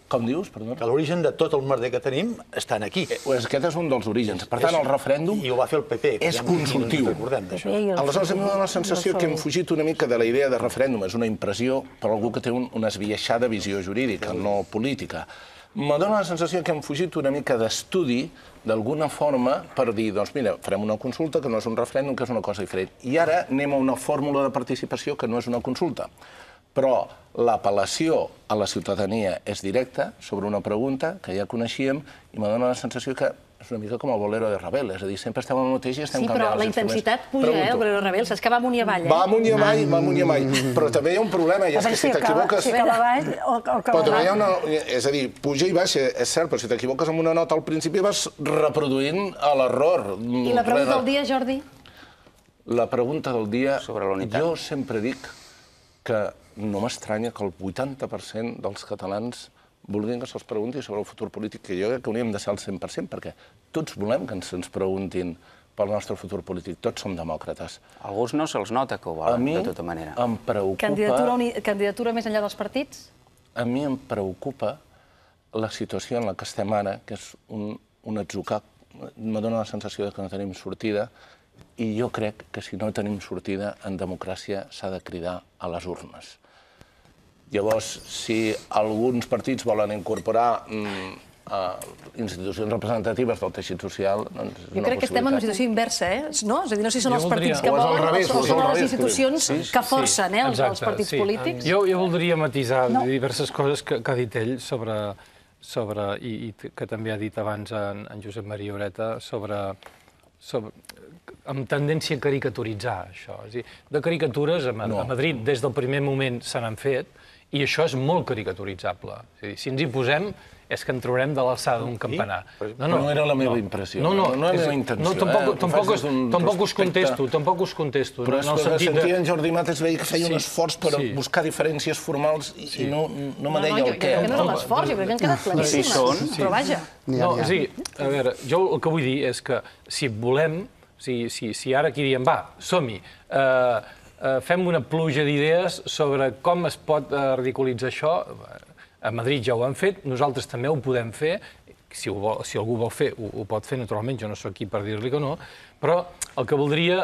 Speaker 3: Com dius, perdona?
Speaker 7: Que l'origen de tot el merder que tenim està aquí.
Speaker 3: Aquest és un dels orígens. Per tant, el referèndum
Speaker 7: I ho va fer el PP.
Speaker 3: és consultiu. Aleshores, a mi dóna la sensació que hem fugit una mica de la idea de referèndum. És una impressió per algú que té una esbiaixada visió jurídica, no política. Me dóna la sensació que hem fugit una mica d'estudi, d'alguna forma, per dir, doncs mira, farem una consulta que no és un referèndum, que és una cosa diferent. I ara anem a una fórmula de participació que no és una consulta. Però l'apel·lació a la ciutadania és directa sobre una pregunta que ja coneixíem i me dóna la sensació que és una mica com el bolero de Ravel, és a dir, sempre estem al mateix i estem canviant els instruments.
Speaker 1: Sí, però la intensitat puja, el bolero de Ravel, saps que va amunt i avall,
Speaker 3: Va amunt i avall, va amunt i avall. Però també hi ha un problema, i és que si t'equivoques...
Speaker 6: Si acaba avall o acaba
Speaker 3: Però també hi ha una... És a dir, puja i baixa, és cert, però si t'equivoques amb una nota al principi vas reproduint l'error.
Speaker 1: I la pregunta del dia, Jordi?
Speaker 3: La pregunta del dia...
Speaker 5: Sobre la unitat.
Speaker 3: Jo sempre dic que no m'estranya que el 80% dels catalans vulguin que se'ls pregunti sobre el futur polític, que jo crec que hauríem de ser el 100%, perquè tots volem que se'ns preguntin pel nostre futur polític. Tots som demòcrates.
Speaker 5: Alguns no se'ls nota que ho volen, de tota manera.
Speaker 3: A mi em preocupa...
Speaker 1: Candidatura més enllà dels partits?
Speaker 3: A mi em preocupa la situació en la que estem ara, que és un atzucac. Me dóna la sensació que no tenim sortida, i jo crec que si no tenim sortida, en democràcia s'ha de cridar a les urnes. Llavors, si alguns partits volen incorporar institucions representatives del teixit social, doncs és una possibilitat.
Speaker 1: Jo crec que estem en una situació inversa, no? És a dir, no sé si són els partits que volen o són les institucions que forcen els partits polítics.
Speaker 4: Jo voldria matisar diverses coses que ha dit ell sobre i que també ha dit abans en Josep Maria Oreta, amb tendència a caricaturitzar això. És a dir, de caricatures a Madrid des del primer moment se n'han fet, i això és molt caricaturitzable. Si ens hi posem, és que en trobarem de l'alçada d'un campanar.
Speaker 3: No era la meva impressió. No era la meva intenció.
Speaker 4: Tampoc us contesto.
Speaker 3: Però és que sentia en Jordi Mates veia que feia un esforç per buscar diferències formals i no me deia el què.
Speaker 1: No era l'esforç, jo crec que han quedat claríssimes. Però vaja.
Speaker 4: A veure, jo el que vull dir és que si volem, si ara aquí diem, va, som-hi, fem una pluja d'idees sobre com es pot ridiculitzar això. A Madrid ja ho han fet, nosaltres també ho podem fer, si algú vol fer, ho pot fer naturalment, jo no soc aquí per dir-li que no, però el que voldria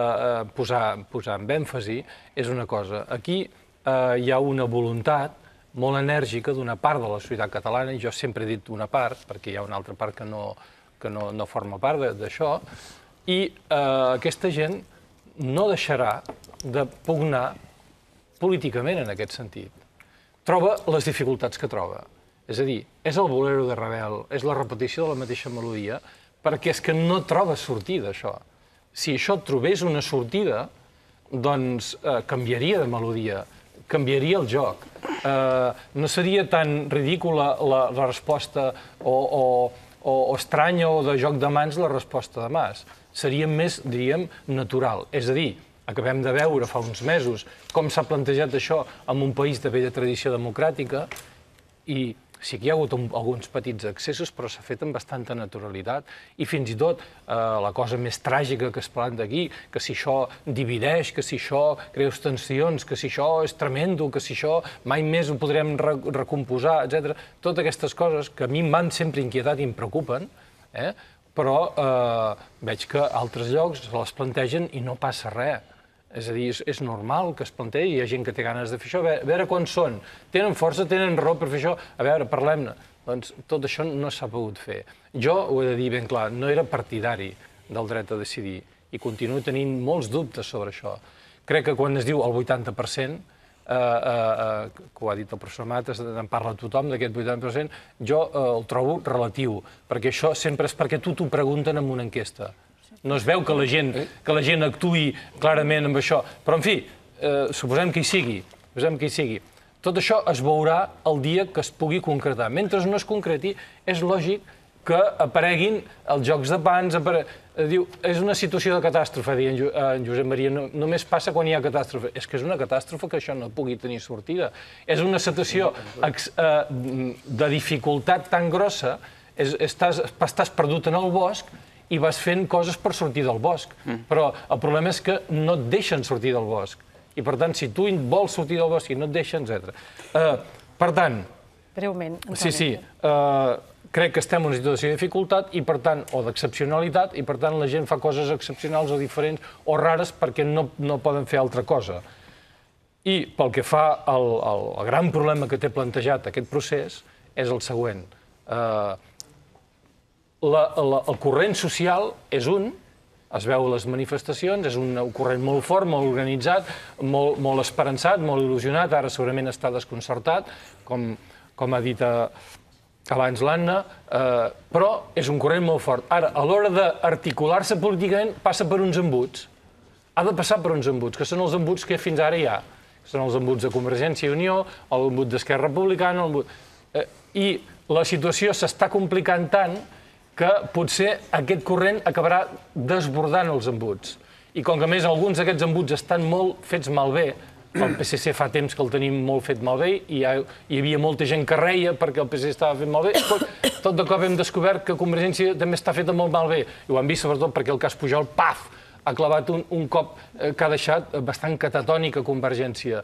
Speaker 4: posar amb èmfasi és una cosa. Aquí hi ha una voluntat molt enèrgica d'una part de la societat catalana, i jo sempre he dit una part, perquè hi ha una altra part que no forma part d'això, i aquesta gent no deixarà de pugnar políticament en aquest sentit. Troba les dificultats que troba. És a dir, és el bolero de Ravel, és la repetició de la mateixa melodia, perquè és que no troba sortida, això. Si això trobés una sortida, doncs canviaria de melodia, canviaria el joc. No seria tan ridícula la resposta o estranya o de joc de mans la resposta de Mas. Seria més, diríem, natural. És a dir, acabem de veure fa uns mesos com s'ha plantejat això en un país de vella tradició democràtica i sí que hi ha hagut alguns petits excessos, però s'ha fet amb bastanta naturalitat. I fins i tot la cosa més tràgica que es planta aquí, que si això divideix, que si això crea tensions, que si això és tremendo, que si això mai més ho podrem recomposar, etc. Totes aquestes coses que a mi m'han sempre inquietat i em preocupen, però veig que altres llocs se les plantegen i no passa res. És a dir, és normal que es plantegi, hi ha gent que té ganes de fer això, a veure quants són, tenen força, tenen raó per fer això, a veure, parlem-ne. Doncs tot això no s'ha pogut fer. Jo ho he de dir ben clar, no era partidari del dret a decidir i continuo tenint molts dubtes sobre això. Crec que quan es diu el 80%, que ho ha dit el professor Mates, en parla tothom d'aquest 80%, jo el trobo relatiu, perquè això sempre és perquè tu t'ho pregunten en una enquesta. No es veu que la gent actuï clarament amb això. Però, en fi, suposem que hi sigui. Tot això es veurà el dia que es pugui concretar. Mentre no es concreti, és lògic que apareguin els jocs de pans. Diu, és una situació de catàstrofe, deia en Josep Maria. Només passa quan hi ha catàstrofe. És que és una catàstrofe que això no pugui tenir sortida. És una situació de dificultat tan grossa, estàs perdut en el bosc, i vas fent coses per sortir del bosc. Però el problema és que no et deixen sortir del bosc. I, per tant, si tu vols sortir del bosc i no et deixen, etc. Per tant,
Speaker 1: breument.
Speaker 4: Sí. Crec que estem en una situació de dificultat i, per tant, o d'excepcionalitat, i, per tant, la gent fa coses excepcionals o diferents o rares perquè no poden fer altra cosa. I pel que fa al gran problema que té plantejat aquest procés és el següent. El corrent social és un, es veu a les manifestacions, és un corrent molt fort, molt organitzat, molt esperançat, molt il·lusionat, ara segurament està desconcertat, com ha dit abans l'Anna, però és un corrent molt fort. Ara, a l'hora d'articular-se políticament, passa per uns embuts. Ha de passar per uns embuts, que són els embuts que fins ara hi ha. Són els embuts de Convergència i Unió, l'embut d'Esquerra Republicana, i la situació s'està complicant tant que potser aquest corrent acabarà desbordant els embuts. I com que, a més, alguns d'aquests embuts estan molt fets malbé, el PSC fa temps que el tenim molt fet malbé i hi havia molta gent que reia perquè el PSC estava fet malbé. Tot de cop hem descobert que Convergència també està feta molt malbé. I ho hem vist sobretot perquè el cas Pujol, paf, ha clavat un cop que ha deixat bastant catatònica Convergència.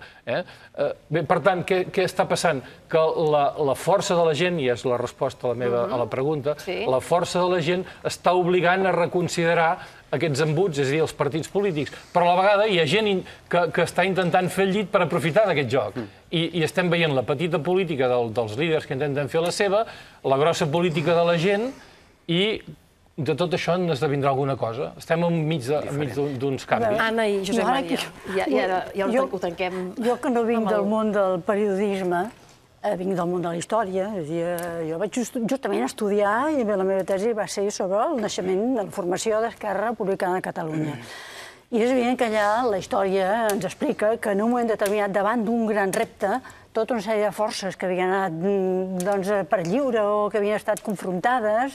Speaker 4: Bé, per tant, què està passant? Que la força de la gent, i és la resposta a la pregunta, la força de la gent està obligant a reconsiderar aquests embuts, és a dir, els partits polítics. Però a la vegada hi ha gent que està intentant fer el llit per aprofitar d'aquest joc. I estem veient la petita política dels líders que intenten fer la seva, la grossa política de la gent, i de tot això n'esdevindrà alguna cosa. Estem enmig d'uns canvis.
Speaker 1: Anna i Josep Maria, ja ho tanquem.
Speaker 6: Jo que no vinc del món del periodisme, vinc del món de la història, jo vaig justament estudiar i la meva tesi va ser sobre el naixement de la formació d'Esquerra Republicana de Catalunya. I és evident que allà la història ens explica que en un moment determinat, davant d'un gran repte, tota una sèrie de forces que havien anat per lliure o que havien estat confrontades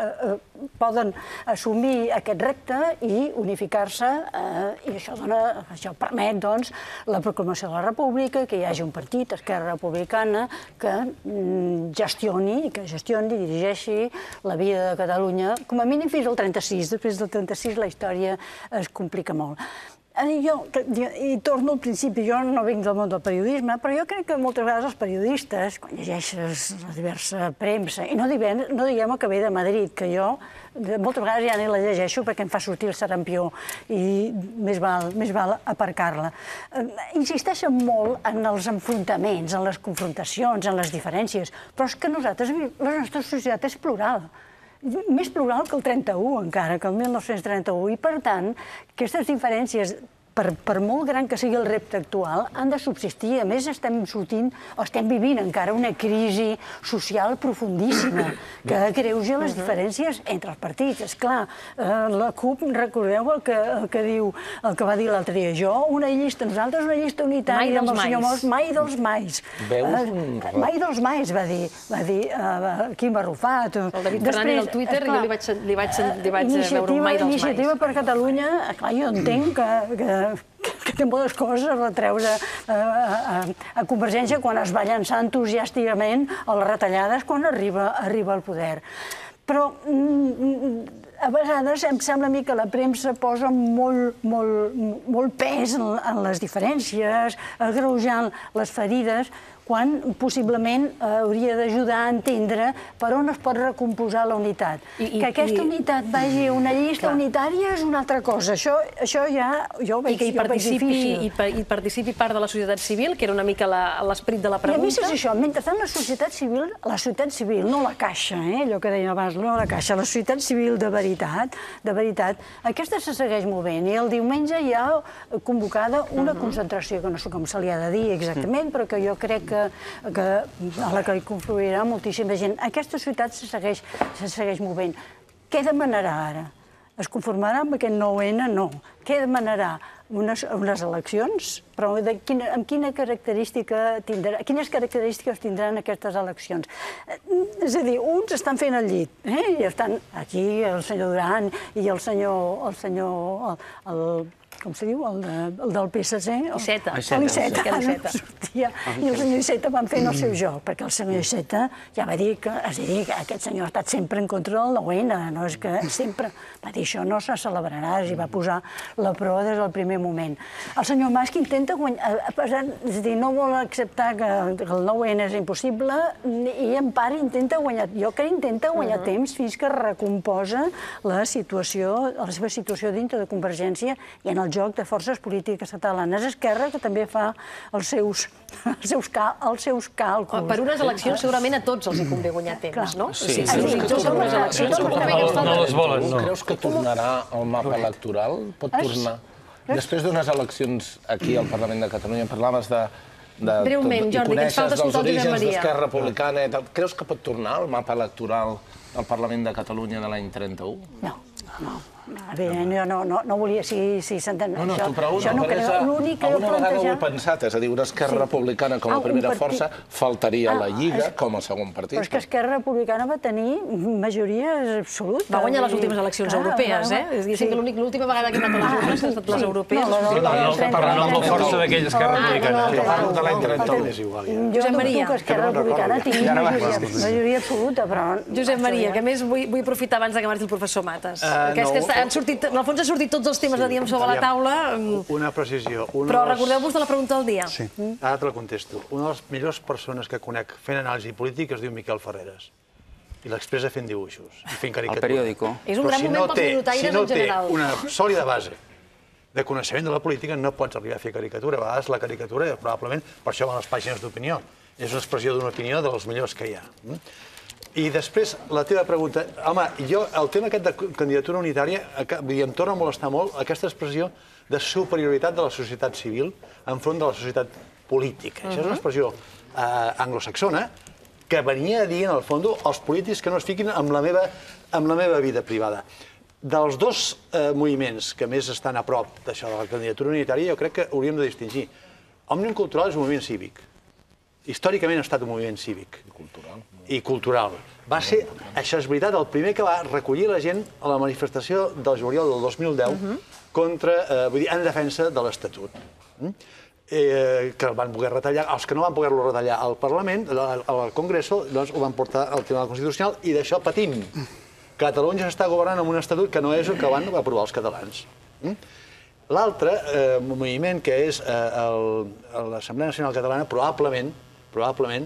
Speaker 6: poden assumir aquest repte i unificar-se, i això permet la proclamació de la República, que hi hagi un partit, Esquerra Republicana, que gestioni i dirigeixi la vida de Catalunya, com a mínim fins al 36. Després del 36 la història es complica molt. I torno al principi, jo no vinc del món del periodisme, però jo crec que moltes vegades els periodistes, quan llegeixes la diversa premsa, i no diguem el que ve de Madrid, que jo moltes vegades ja ni la llegeixo perquè em fa sortir el sarampió i més val aparcar-la. Insisteixen molt en els enfrontaments, en les confrontacions, en les diferències, però és que la nostra societat és plural. Més plural que el 31, encara, que el 1931, i per tant, aquestes diferències, per molt gran que sigui el repte actual, han de subsistir. A més, estem vivint encara una crisi social profundíssima, que agreuja les diferències entre els partits. Esclar, la CUP, recordeu el que va dir l'altre dia, nosaltres una llista unitària amb el senyor Mos, mai dels mais. Mai dels mais, va dir Quim Arrufat.
Speaker 1: El David Fernández al Twitter, jo li vaig veure un mai dels mais.
Speaker 6: Iniciativa per Catalunya, clar, jo entenc que té moltes coses a retreure a Convergència quan es va llançar entusiàsticament a les retallades quan arriba al poder. Però a vegades em sembla a mi que la premsa posa molt pes en les diferències, agreujant les ferides, quan possiblement hauria d'ajudar a entendre per on es pot recomposar la unitat. Que aquesta unitat vagi a una llista unitària és una altra cosa. Això ja jo ho veig difícil.
Speaker 1: I participi part de la societat civil, que era una mica l'esperit de la pregunta.
Speaker 6: I a més és això, mentrestant la societat civil, no la caixa, allò que deia abans, no la caixa, la societat civil de veritat, aquesta se segueix movent. I el diumenge hi ha convocada una concentració, que no sé com se li ha de dir exactament, però que jo crec a la que hi confluirà moltíssima gent. Aquesta societat se segueix movent. Què demanarà ara? Es conformarà amb aquest 9N? No. Què demanarà? Unes eleccions? Però amb quines característiques tindran aquestes eleccions? És a dir, uns estan fent el llit, i estan aquí el senyor Duran i el senyor com se diu, el del PSC.
Speaker 1: Iceta.
Speaker 6: L'Iceta, no sortia. I el senyor Iceta van fer el seu joc, perquè el senyor Iceta ja va dir que aquest senyor ha estat sempre en contra del 9-N, no és que sempre va dir això no se celebrarà, i va posar la proa des del primer moment. El senyor Mas que intenta guanyar, és a dir, no vol acceptar que el 9-N és impossible i en part intenta guanyar, jo crec que intenta guanyar temps fins que recomposa la seva situació dintre de Convergència i en el joc de forces polítiques catalanes. Esquerra, que també fa els seus càlculs.
Speaker 1: Per unes eleccions segurament a tots els hi convé guanyar temps, no?
Speaker 3: Sí.
Speaker 4: No les volen, no.
Speaker 3: Creus que tornarà al mapa electoral? Pot tornar? Després d'unes eleccions aquí al Parlament de Catalunya, parlaves de
Speaker 1: breument, Jordi, que ens falta escoltar el Josep Maria.
Speaker 3: D'Esquerra Republicana i tal. Creus que pot tornar al mapa electoral del Parlament de Catalunya de l'any 31?
Speaker 6: No. Evidentment, no volia, si s'entén
Speaker 3: això. No, t'ho pregunto, alguna vegada ho he pensat, és a dir, una Esquerra Republicana com a primera força faltaria la Lliga com a segon partit.
Speaker 6: Però és que Esquerra Republicana va tenir majoria absoluta.
Speaker 1: Va guanyar les últimes eleccions europees, eh? És dir, que l'última vegada que hem anat a les urnes ha estat les europees.
Speaker 4: Però no amb la força d'aquella Esquerra Republicana.
Speaker 3: Jo parlo de l'any 31, és igual.
Speaker 6: Jo dubto que Esquerra Republicana tingui majoria absoluta, però...
Speaker 1: Josep Maria, que més vull aprofitar abans que marxi el professor Mates. Han sortit, en el fons han sortit tots els temes de Diem sobre la taula.
Speaker 7: Una precisió.
Speaker 1: Però recordeu-vos de la pregunta del dia.
Speaker 7: Sí. Ara te la contesto. Una de les millors persones que conec fent anàlisi política es diu Miquel Ferreres. I l'expressa fent dibuixos i fent caricatures.
Speaker 5: El periòdico.
Speaker 1: És un gran moment pels minutaires en general.
Speaker 7: Si no té una sòlida base de coneixement de la política, no pots arribar a fer caricatura. A vegades la caricatura, probablement, per això van les pàgines d'opinió. És una expressió d'una opinió de les millors que hi ha. I després, la teva pregunta... Home, jo, el tema aquest de candidatura unitària, em torna a molestar molt aquesta expressió de superioritat de la societat civil enfront de la societat política. Això és una expressió anglosaxona que venia a dir, en el fons, els polítics que no es fiquin amb la meva vida privada. Dels dos moviments que més estan a prop d'això, de la candidatura unitària, jo crec que hauríem de distingir. Òmnium Cultural és un moviment cívic. Històricament ha estat un moviment cívic. I cultural. Va ser, això és veritat, el primer que va recollir la gent a la manifestació del juliol del 2010 en defensa de l'Estatut. Que el van poder retallar, els que no van poder-lo retallar al Parlament, al Congreso, doncs ho van portar al Tribunal Constitucional i d'això patim. Catalunya s'està governant amb un estatut que no és el que van aprovar els catalans. L'altre moviment, que és l'Assemblea Nacional Catalana, probablement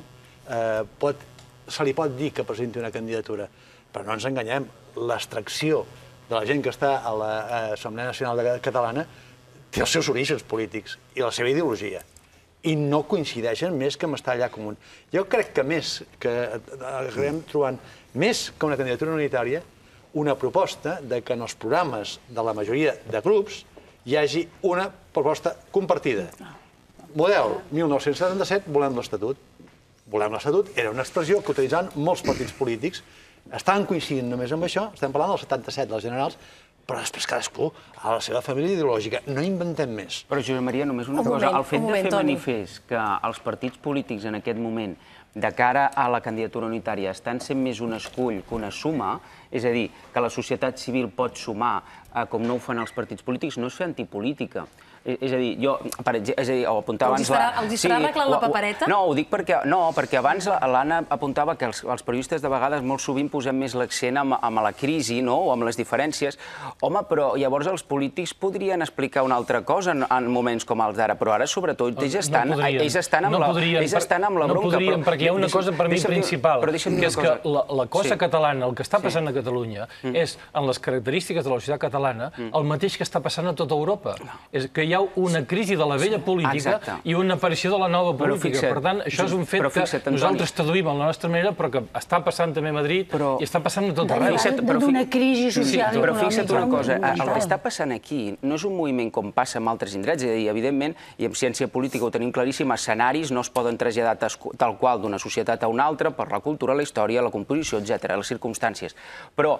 Speaker 7: se li pot dir que presenti una candidatura, però no ens enganyem, l'extracció de la gent que està a l'Assemblea Nacional Catalana té els seus orígens polítics i la seva ideologia, i no coincideixen més que amb estar allà comú. Jo crec que acabem trobant més que una candidatura unitària, una proposta que en els programes de la majoria de grups hi hagi una proposta compartida. Model 1977, volem l'Estatut. Volem l'Estatut era una expressió que utilitzaven molts partits polítics. Estaven coincidint només amb això, estem parlant del 77, dels generals, però després cadascú a la seva família ideològica. No inventem més.
Speaker 5: Però, Josep Maria, només una cosa. El fet de fer manifest que els partits polítics en aquest moment, de cara a la candidatura unitària, estan sent més un escull que una suma, és a dir, que la societat civil pot sumar com no ho fan els partits polítics, no és fer antipolítica. És a dir, ho apuntava abans...
Speaker 1: Els estarà arreglant la papereta?
Speaker 5: No, ho dic perquè abans l'Anna apuntava que els periodistes de vegades molt sovint posem més l'accent amb la crisi o amb les diferències. Home, però llavors els polítics podrien explicar una altra cosa en moments com els d'ara, però ara sobretot ells estan amb la bronca.
Speaker 4: No podrien, perquè hi ha una cosa per mi principal, que és que la cosa catalana, el que està passant a Catalunya, és, en les característiques de la societat catalana, el mateix que està passant a tota Europa. És que hi ha una crisi de la vella política i una aparició de la nova política. Per tant, això és un fet que nosaltres traduïm a la nostra manera, però que està passant també a Madrid i està passant a tot arreu.
Speaker 6: D'una crisi social i econòmica.
Speaker 5: Però fixa't una cosa, el que està passant aquí no és un moviment com passa en altres indrets, és a dir, evidentment, i en ciència política ho tenim claríssim, escenaris no es poden traslladar tal qual d'una societat a una altra per la cultura, la història, la composició, etc., les circumstàncies. Però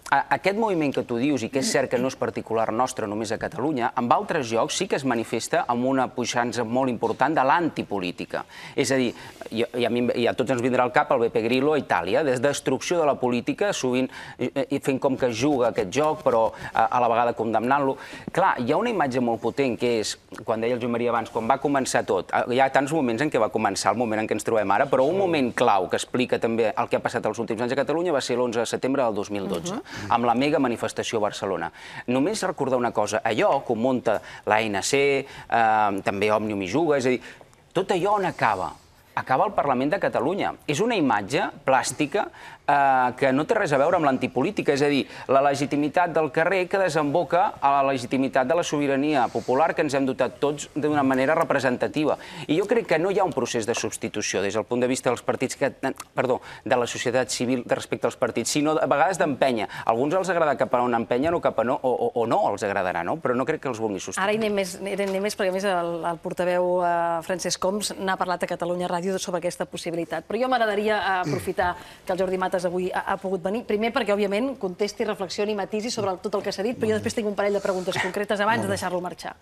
Speaker 5: aquest moviment que tu dius, i que és cert que no és particular nostre només a Catalunya, en altres llocs sí que es manifesta amb una puixança molt important de l'antipolítica. És a dir, i a tots ens vindrà al cap el Beppe Grillo a Itàlia, des de destrucció de la política, sovint fent com que juga aquest joc, però a la vegada condemnant-lo. Clar, hi ha una imatge molt potent que és, quan deia el Joan Maria abans, quan va començar tot, hi ha tants moments en què va començar el moment en què ens trobem ara, però un moment clau que explica també el que ha passat els últims anys a Catalunya va ser l'11 de setembre del 2012, amb la mega manifestació a Barcelona. Només recordar una cosa, allò que ho munta l'ANC, també Òmnium i Juga, és a dir, tot allò on acaba? Acaba al Parlament de Catalunya. És una imatge plàstica que no té res a veure amb l'antipolítica, és a dir, la legitimitat del carrer que desemboca a la legitimitat de la sobirania popular que ens hem dotat tots d'una manera representativa. I jo crec que no hi ha un procés de substitució des del punt de vista dels partits, perdó, de la societat civil respecte als partits, sinó a vegades d'empènyer. A alguns els agrada cap a on empenyen o no els agradarà, no? Però no crec que els vulgui substituir.
Speaker 1: Ara hi anem més, perquè a més el portaveu Francesc Homs n'ha parlat a Catalunya Ràdio sobre aquesta possibilitat. Però jo m'agradaria aprofitar que el Jordi Matas avui ha pogut venir, primer perquè, òbviament, contesti, reflexioni, matisi sobre tot el que s'ha dit, però jo després tinc un parell de preguntes concretes abans de deixar-lo marxar.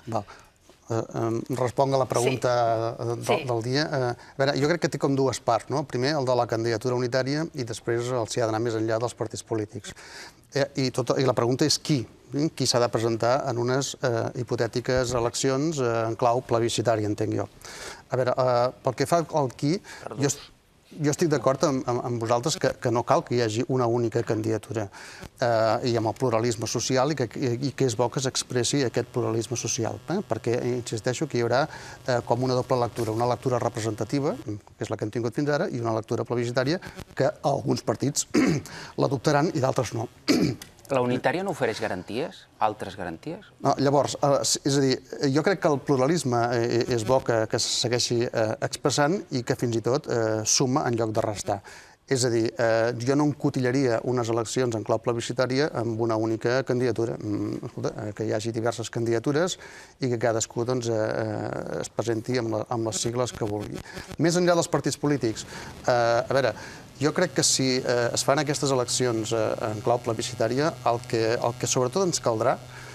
Speaker 2: Responc a la pregunta del dia. A veure, jo crec que té com dues parts, no? Primer, el de la candidatura unitària, i després s'hi ha d'anar més enllà dels partits polítics. I la pregunta és qui s'ha de presentar en unes hipotètiques eleccions en clau plebiscitària, entenc jo. A veure, pel que fa al qui, jo estic d'acord amb vosaltres que no cal que hi hagi una única candidatura i amb el pluralisme social i que és bo que s'expressi aquest pluralisme social, perquè insisteixo que hi haurà com una doble lectura, una lectura representativa, que és la que hem tingut fins ara, i una lectura plebiscitària que alguns partits l'adoptaran i d'altres no.
Speaker 5: La unitària no ofereix garanties? Altres garanties?
Speaker 2: Llavors, és a dir, jo crec que el pluralisme és bo que es segueixi expressant i que fins i tot suma en lloc de restar. És a dir, jo no encotillaria unes eleccions en clau plebiscitària amb una única candidatura. Que hi hagi diverses candidatures i que cadascú es presenti amb les sigles que vulgui. Més enllà dels partits polítics, a veure, jo crec que si es fan aquestes eleccions en clau plebiscitària, el que sobretot ens caldrà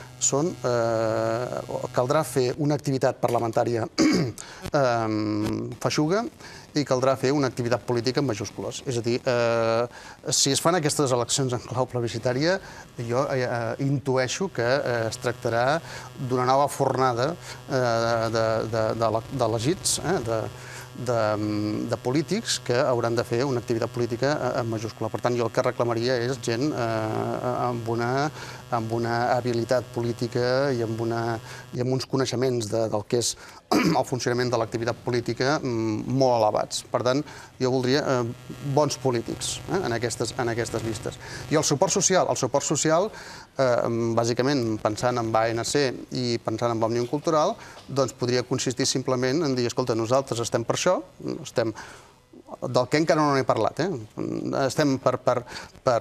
Speaker 2: caldrà fer una activitat parlamentària feixuga i caldrà fer una activitat política en majúscules. És a dir, si es fan aquestes eleccions en clau plebiscitària, jo intueixo que es tractarà d'una nova fornada d'elegits, de polítics que hauran de fer una activitat política en majúscula. Per tant, jo el que reclamaria és gent amb una habilitat política i amb uns coneixements del que és el funcionament de l'activitat política molt elevats. Per tant, jo voldria bons polítics en aquestes llistes. I el suport social, bàsicament pensant en ANC i pensant en Òmnium Cultural, doncs podria consistir simplement en dir, escolta, nosaltres estem per això, estem del que encara no n'he parlat, estem per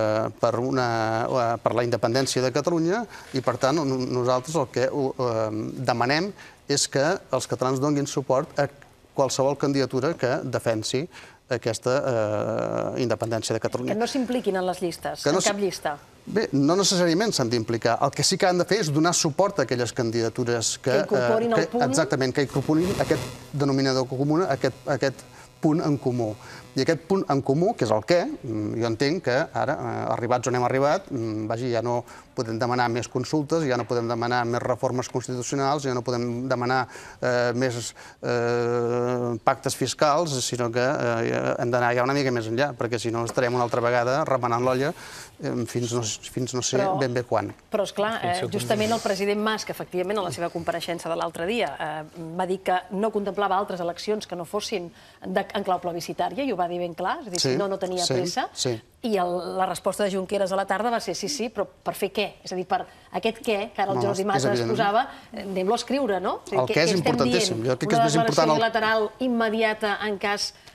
Speaker 2: la independència de Catalunya i, per tant, nosaltres el que demanem és que els catalans donin suport a qualsevol candidatura que defensi aquesta independència de Catalunya.
Speaker 1: Que no s'impliquin en les llistes, en cap llista.
Speaker 2: Bé, no necessàriament s'han d'implicar. El que sí que han de fer és donar suport a aquelles candidatures que
Speaker 1: incorporin el punt.
Speaker 2: Exactament, que incorporin aquest denominador comú, aquest punt en comú. I aquest punt en comú, que és el què, jo entenc que ara, arribats on hem arribat, ja no podem demanar més consultes, ja no podem demanar més reformes constitucionals, ja no podem demanar més pactes fiscals, sinó que hem d'anar ja una mica més enllà, perquè si no estarem una altra vegada remenant l'olla fins no sé ben bé quan.
Speaker 1: Però, esclar, justament el president Mas, que efectivament a la seva compareixença de l'altre dia va dir que no contemplava altres eleccions que no fossin en clau plebiscitària, i ho va dir ben clar, és a dir, si no tenia pressa, i la resposta de Junqueras a la tarda va ser sí, però per fer què? És a dir, per aquest què, que ara el Jordi Matas posava, anem-lo a escriure, no?
Speaker 2: El què és importantíssim.
Speaker 1: Una declaració bilateral immediata en cas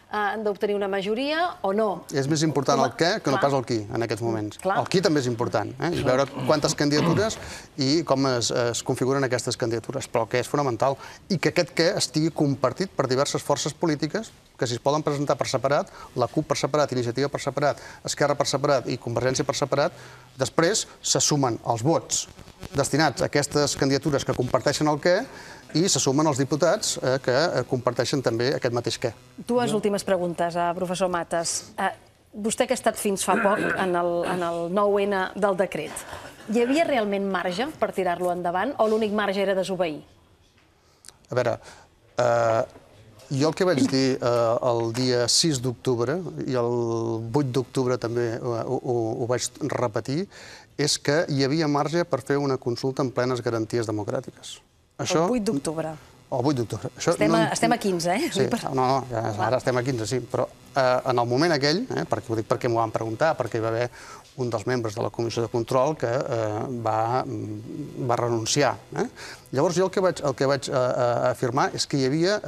Speaker 1: d'obtenir una majoria o no.
Speaker 2: És més important el què que no pas el qui, en aquests moments. El qui també és important, i veure quantes candidatures i com es configuren aquestes candidatures, però el què és fonamental, i que aquest què estigui compartit per diverses forces polítiques que si es poden presentar per separat, la CUP per separat, Iniciativa per separat, Esquerra per separat i Convergència per separat, després se sumen els vots destinats a aquestes candidatures que comparteixen el què i se sumen els diputats que comparteixen també aquest mateix què.
Speaker 1: Dues últimes preguntes, professor Matas. Vostè que ha estat fins fa poc en el 9N del decret, hi havia realment marge per tirar-lo endavant o l'únic marge era desobeir?
Speaker 2: A veure, jo el que vaig dir el dia 6 d'octubre i el 8 d'octubre també ho vaig repetir, és que hi havia marge per fer una consulta amb plenes garanties democràtiques.
Speaker 1: El 8 d'octubre.
Speaker 2: El 8 d'octubre.
Speaker 1: Estem a 15, eh?
Speaker 2: Sí, ara estem a 15, sí, però en el moment aquell, ho dic perquè m'ho van preguntar, perquè hi va haver un dels membres de la Comissió de Control que va renunciar. Llavors jo el que vaig afirmar és que hi havia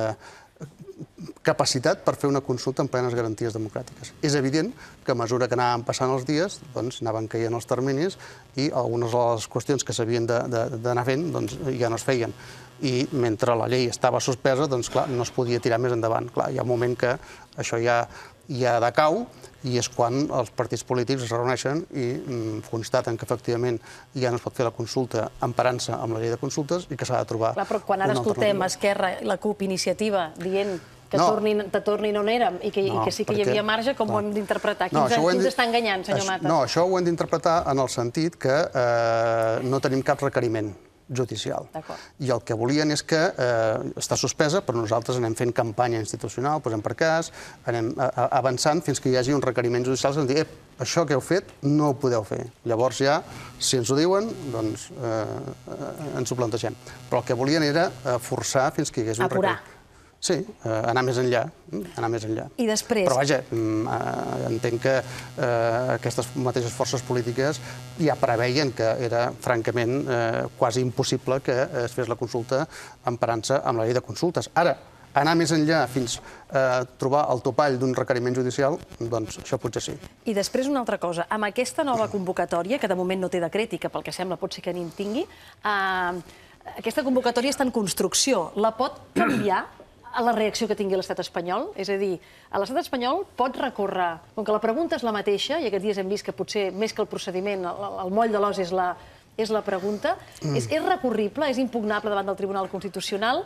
Speaker 2: capacitat per fer una consulta amb plenes garanties democràtiques. És evident que a mesura que anaven passant els dies, anaven caient els terminis i algunes de les qüestions que s'havien d'anar fent ja no es feien. I mentre la llei estava suspesa, doncs clar, no es podia tirar més endavant. Clar, hi ha un moment que això ja decau i és quan els partits polítics es reuneixen i constaten que efectivament ja no es pot fer la consulta emparant-se amb la llei de consultes i que s'ha de trobar una alternativa.
Speaker 1: Però quan ara escoltem Esquerra i la CUP Iniciativa dient que tornin on érem i que sí que hi havia marge, com ho hem d'interpretar? Qui ens està enganyant, senyor Matas?
Speaker 2: No, això ho hem d'interpretar en el sentit que no tenim cap requeriment judicial. I el que volien és que està suspesa, però nosaltres anem fent campanya institucional, posem per cas, anem avançant fins que hi hagi un requeriment judicial que ens digui això que heu fet no ho podeu fer. Llavors ja, si ens ho diuen, doncs ens ho plantegem. Però el que volien era forçar fins que hi hagués un requeriment. Sí, anar més enllà.
Speaker 1: I després?
Speaker 2: Però vaja, entenc que aquestes mateixes forces polítiques ja preveien que era francament quasi impossible que es fes la consulta emparant-se amb la llei de consultes. Ara, anar més enllà fins a trobar el topall d'un requeriment judicial, doncs això potser sí.
Speaker 1: I després una altra cosa, amb aquesta nova convocatòria, que de moment no té decret i que pel que sembla pot ser que ni en tingui, aquesta convocatòria està en construcció. La pot canviar a la reacció que tingui l'estat espanyol? És a dir, l'estat espanyol pot recórrer, com que la pregunta és la mateixa, i aquests dies hem vist que potser més que el procediment, el moll de l'os és la pregunta, és recurrible, és impugnable davant del Tribunal Constitucional,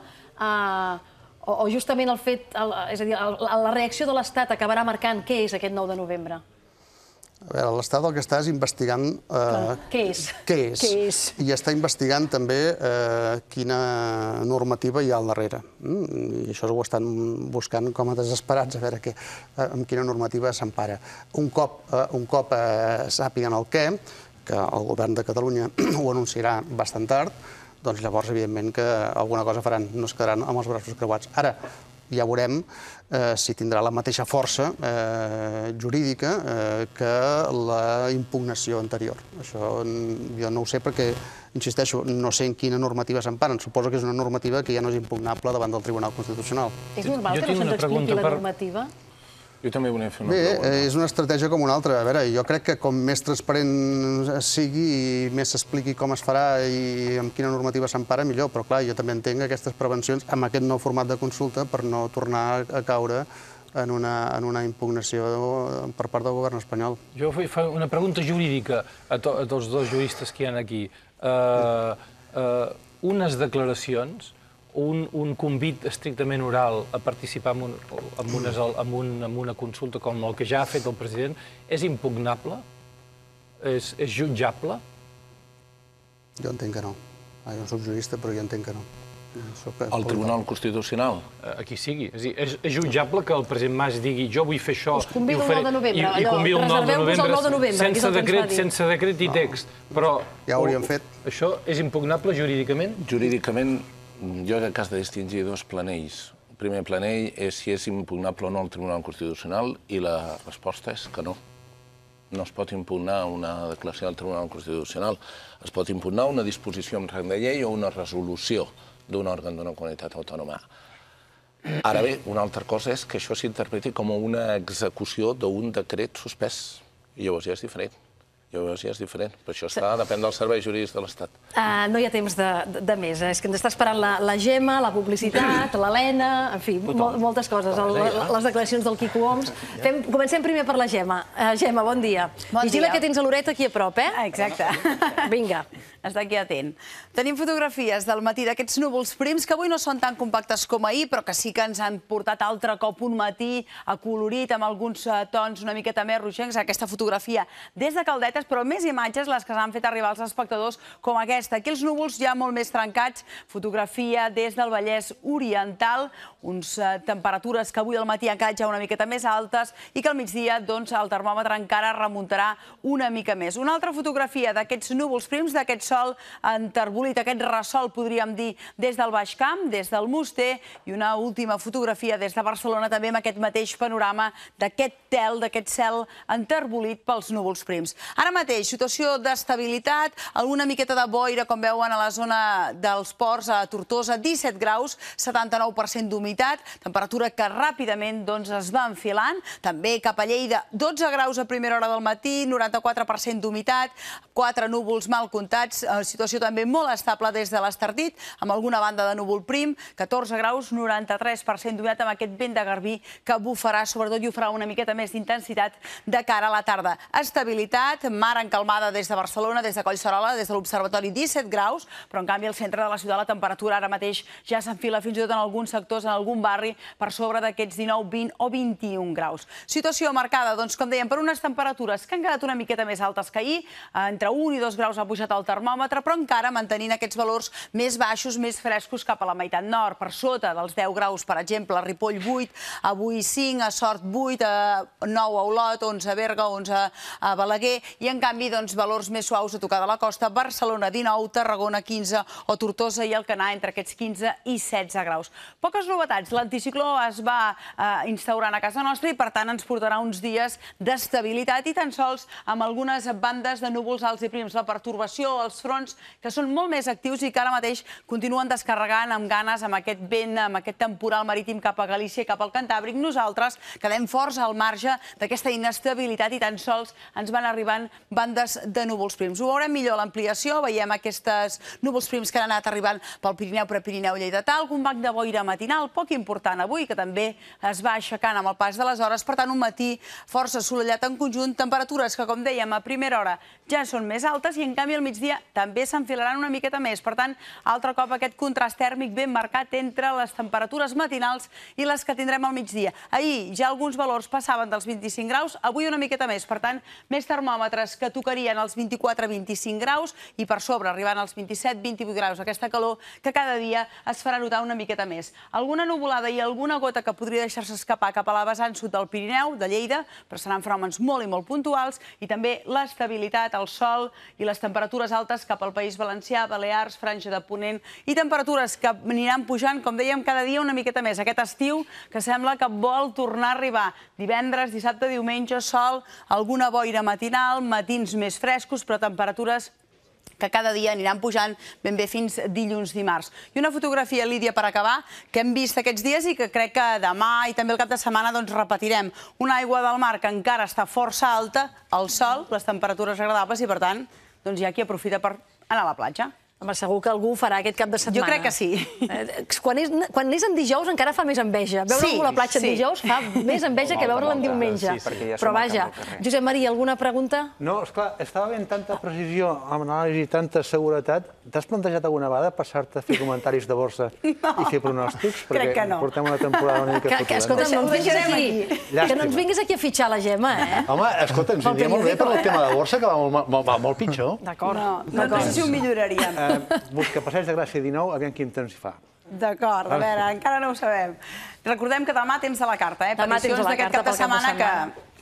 Speaker 1: o justament el fet, és a dir, la reacció de l'estat acabarà marcant què és aquest 9 de novembre?
Speaker 2: A veure, l'Estat el que està és investigant
Speaker 1: què és.
Speaker 2: I està investigant també quina normativa hi ha al darrere. I això ho estan buscant com a desesperats, a veure amb quina normativa s'empara. Un cop sàpiguen el què, que el govern de Catalunya ho anunciarà bastant tard, doncs llavors, evidentment, que alguna cosa faran, no es quedaran amb els braços creuats. Ara, ja veurem si tindrà la mateixa força jurídica que la impugnació anterior. Això jo no ho sé perquè, insisteixo, no sé en quina normativa s'emparen. Suposo que és una normativa que ja no és impugnable davant del Tribunal Constitucional.
Speaker 1: És normal que no se'ns expliqui la normativa?
Speaker 3: Jo també volia fer una pregunta.
Speaker 2: Bé, és una estratègia com una altra. A veure, jo crec que com més transparent sigui i més s'expliqui com es farà i amb quina normativa s'empara, millor. Però, clar, jo també entenc aquestes prevencions amb aquest nou format de consulta per no tornar a caure en una impugnació per part del govern espanyol.
Speaker 4: Jo vull fer una pregunta jurídica a tots dos juristes que hi ha aquí. Unes declaracions, un convit estrictament oral a participar en una consulta com el que ja ha fet el president, és impugnable? És jutjable?
Speaker 2: Jo entenc que no. Jo no soc jurista, però jo entenc que no.
Speaker 3: Al Tribunal Constitucional?
Speaker 4: A qui sigui. És jutjable que el president Mas digui jo vull fer això
Speaker 1: i convido el 9 de novembre,
Speaker 4: reserveu-vos el 9 de novembre, sense decret i text. Però
Speaker 2: ja ho hauríem fet.
Speaker 4: Això és impugnable jurídicament?
Speaker 3: Jurídicament, jo crec que has de distingir dos planells. El primer planell és si és impugnable o no al Tribunal Constitucional i la resposta és que no. No es pot impugnar una declaració del Tribunal Constitucional. Es pot impugnar una disposició amb rang de llei o una resolució d'un òrgan d'una comunitat autònoma. Ara bé, una altra cosa és que això s'interpreti com una execució d'un decret suspès. I llavors ja és diferent. Però això depèn dels serveis jurídics de l'Estat.
Speaker 1: No hi ha temps de més. És que ens està esperant la Gemma, la publicitat, l'Helena, en fi, moltes coses. Les declaracions del Quico Homs. Comencem primer per la Gemma. Gemma, bon dia. Vigila que tens a l'Oret aquí a prop, eh?
Speaker 8: Exacte.
Speaker 1: Vinga.
Speaker 8: Està aquí atent. Tenim fotografies del matí d'aquests núvols prims que avui no són tan compactes com ahir, però que sí que ens han portat altre cop un matí acolorit amb alguns tons una miqueta més rogencs. Aquesta fotografia des de Caldetes, però més imatges les que s'han fet arribar als espectadors com aquesta. Aquí els núvols ja molt més trencats. Fotografia des del Vallès Oriental, uns temperatures que avui al matí han quedat ja una miqueta més altes i que al migdia doncs, el termòmetre encara remuntarà una mica més. Una altra fotografia d'aquests núvols prims, d'aquest sol enterbolit, aquest ressol, podríem dir, des del Baix Camp, des del Muster, i una última fotografia des de Barcelona, també amb aquest mateix panorama d'aquest tel, d'aquest cel enterbolit pels núvols prims. Ara mateix, situació d'estabilitat, alguna miqueta de boira, com veuen a la zona dels ports, a Tortosa, 17 graus, 79% d'humitat, temperatura que ràpidament es va enfilant, també cap a Lleida, 12 graus a primera hora del matí, 94% d'humitat, 4 núvols mal comptats, situació també molt estable des de l'Estartit, amb alguna banda de núvol prim, 14 graus, 93% d'humitat, amb aquest vent de garbí que bufarà, sobretot i ho farà una miqueta més d'intensitat de cara a la tarda. Estabilitat, mar encalmada des de Barcelona, des de Collserola, des de l'Observatori, 17 graus, però en canvi al centre de la ciutat la temperatura ara mateix ja s'enfila fins i tot en alguns sectors, en algun barri, per sobre d'aquests 19, 20 o 21 graus. Situació marcada, doncs, com dèiem, per unes temperatures que han quedat una miqueta més altes que ahir, entre 1 i 2 graus ha pujat el termòmetre, però encara mantenint aquests valors més baixos, més frescos cap a la meitat nord, per sota dels 10 graus, per exemple, a Ripoll 8, avui 5, a Sort 8, a 9 a Olot, 11 a Berga, 11 a Balaguer, i en canvi valors més suaus a tocar de la costa, Barcelona 19, Tarragona 15 o Tortosa i Alcanar entre aquests 15 i 16 graus. Poques novetats, l'anticicló es va instaurant a casa nostra i per tant ens portarà uns dies d'estabilitat i tan sols amb algunes bandes de núvols alts i prims. La pertorbació, els fronts, que són molt més actius i que ara mateix continuen descarregant amb ganes, amb aquest vent, amb aquest temporal marítim cap a Galícia i cap al Cantàbric. Nosaltres quedem forts al marge d'aquesta inestabilitat i tan sols ens van arribant bandes de núvols prims. Ho veurem millor a l'ampliació, veiem aquestes núvols prims que han anat arribant pel Pirineu, Prepirineu i Lleidatà, algun banc de boira matinal, poc important avui, que també es va aixecant amb el pas de les hores, per tant un matí força assolellat en conjunt, temperatures que, com dèiem, a primera hora ja són més altes i en canvi al migdia també s'enfilaran una miqueta més. Per tant, altre cop aquest contrast tèrmic ben marcat entre les temperatures matinals i les que tindrem al migdia. Ahir ja alguns valors passaven dels 25 graus, avui una miqueta més. Per tant, més termòmetres que tocarien els 24-25 graus i per sobre arribant als 27-28 graus. Aquesta calor que cada dia es farà notar una miqueta més. Alguna nuvolada i alguna gota que podria deixar-se escapar cap a la vessant sud del Pirineu, de Lleida, però seran fenòmens molt i molt puntuals, i també l'estabilitat, el sol i les temperatures altes cap al País Valencià, Balears, Franja de Ponent, i temperatures que aniran pujant, com dèiem, cada dia una miqueta més. Aquest estiu que sembla que vol tornar a arribar. Divendres, dissabte, diumenge, sol, alguna boira matinal, matins més frescos, però temperatures que cada dia aniran pujant ben bé fins dilluns, dimarts. I una fotografia, Lídia, per acabar, que hem vist aquests dies i que crec que demà i també el cap de setmana repetirem. Una aigua del mar que encara està força alta, el sol, les temperatures agradables i, per tant, hi ha qui aprofita per anar a la platja.
Speaker 1: Home, segur que algú ho farà aquest cap de setmana.
Speaker 8: Jo crec que sí.
Speaker 1: Quan és en dijous encara fa més enveja. Veure algú a la platja en dijous fa més enveja que veure'l en diumenge. Però vaja, Josep Maria, alguna pregunta?
Speaker 7: No, esclar, estava ben tanta precisió, amb anàlisi i tanta seguretat. T'has plantejat alguna vegada passar-te a fer comentaris de borsa i fer pronòstics?
Speaker 8: Crec que no.
Speaker 7: Perquè portem una temporada una mica fotuda.
Speaker 1: Escolta, no ens vinguis aquí a fitxar la Gemma, eh?
Speaker 7: Home, escolta, ens aniria molt bé per el tema de borsa, que va molt pitjor.
Speaker 1: D'acord.
Speaker 8: No sé si ho milloraríem.
Speaker 7: Busca Passeig de Gràcia 19, aviam quin temps hi fa.
Speaker 8: D'acord, a veure, encara no ho sabem. Recordem que demà temps a la carta, peticions d'aquest cap de setmana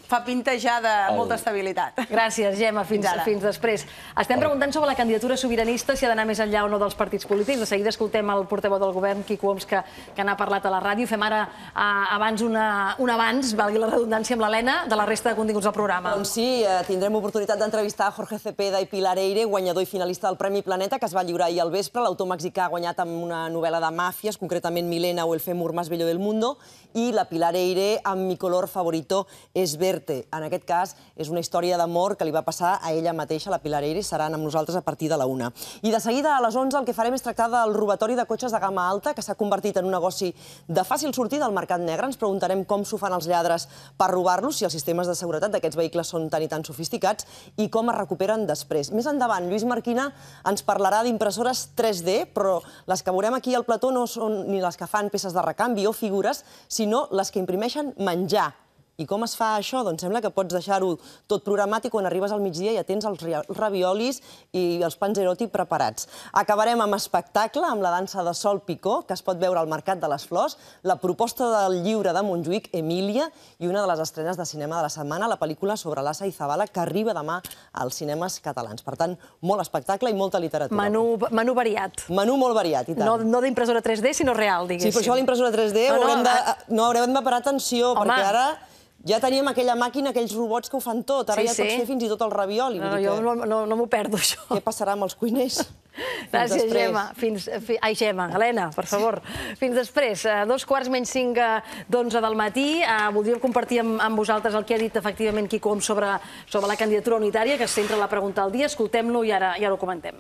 Speaker 8: fa pinta ja de molta estabilitat.
Speaker 1: Gràcies, Gemma. Fins després. Estem preguntant sobre la candidatura sobiranista, si ha d'anar més enllà o no dels partits polítics. De seguida escoltem el portaveu del govern, Quico Homs, que n'ha parlat a la ràdio. Fem ara abans un abans, valgui la redundància, amb l'Helena, de la resta de continguts del programa.
Speaker 9: Doncs sí, tindrem oportunitat d'entrevistar Jorge Cepeda i Pilar Eire, guanyador i finalista del Premi Planeta, que es va lliurar ahir al vespre. L'autor mexicà ha guanyat amb una novel·la de màfies, concretament Milena o El fémur más bello del mundo, i la Pilar Eire amb Mi color favorito es verte. En aquest cas, és una història d'amor que li va passar a ella mateixa, la Pilar Eire, i seran amb nosaltres a partir de la 1. I de seguida, a les 11, el que farem és tractar del robatori de cotxes de gamma alta, que s'ha convertit en un negoci de fàcil sortida al mercat negre. Ens preguntarem com s'ho fan els lladres per robar-los, si els sistemes de seguretat d'aquests vehicles són tan i tan sofisticats i com es recuperen després. Més endavant, Lluís Marquina ens parlarà d'impressores 3D, però les que veurem aquí al plató no són ni les que fan peces de recanvi o figures, sinó les que imprimeixen menjar. I com es fa això? Doncs sembla que pots deixar-ho tot programat i quan arribes al migdia ja tens els raviolis i els panzerotti preparats. Acabarem amb espectacle, amb la dansa de Sol Picó, que es pot veure al Mercat de les Flors, la proposta del llibre de Montjuïc, Emília, i una de les estrenes de cinema de la setmana, la pel·lícula sobre l'Assa i Zabala, que arriba demà als cinemes catalans. Per tant, molt espectacle i molta literatura.
Speaker 1: Menú variat.
Speaker 9: Menú molt variat, i tant.
Speaker 1: No d'impressora 3D, sinó real, diguéssim.
Speaker 9: Sí, però això de l'impressora 3D haurem de parar atenció, perquè ara ja teníem aquella màquina, aquells robots que ho fan tot. Ara ja pots fer fins i tot el ravioli.
Speaker 1: Jo no m'ho perdo, això.
Speaker 9: Què passarà amb els cuiners?
Speaker 1: Gràcies, Gemma. Ai, Gemma, Helena, per favor. Fins després. 5:15 del matí. Voldríem compartir amb vosaltres el que ha dit efectivament Quico Homs sobre la candidatura unitària, que es centra la pregunta del dia. Escoltem-lo i ara ho comentem.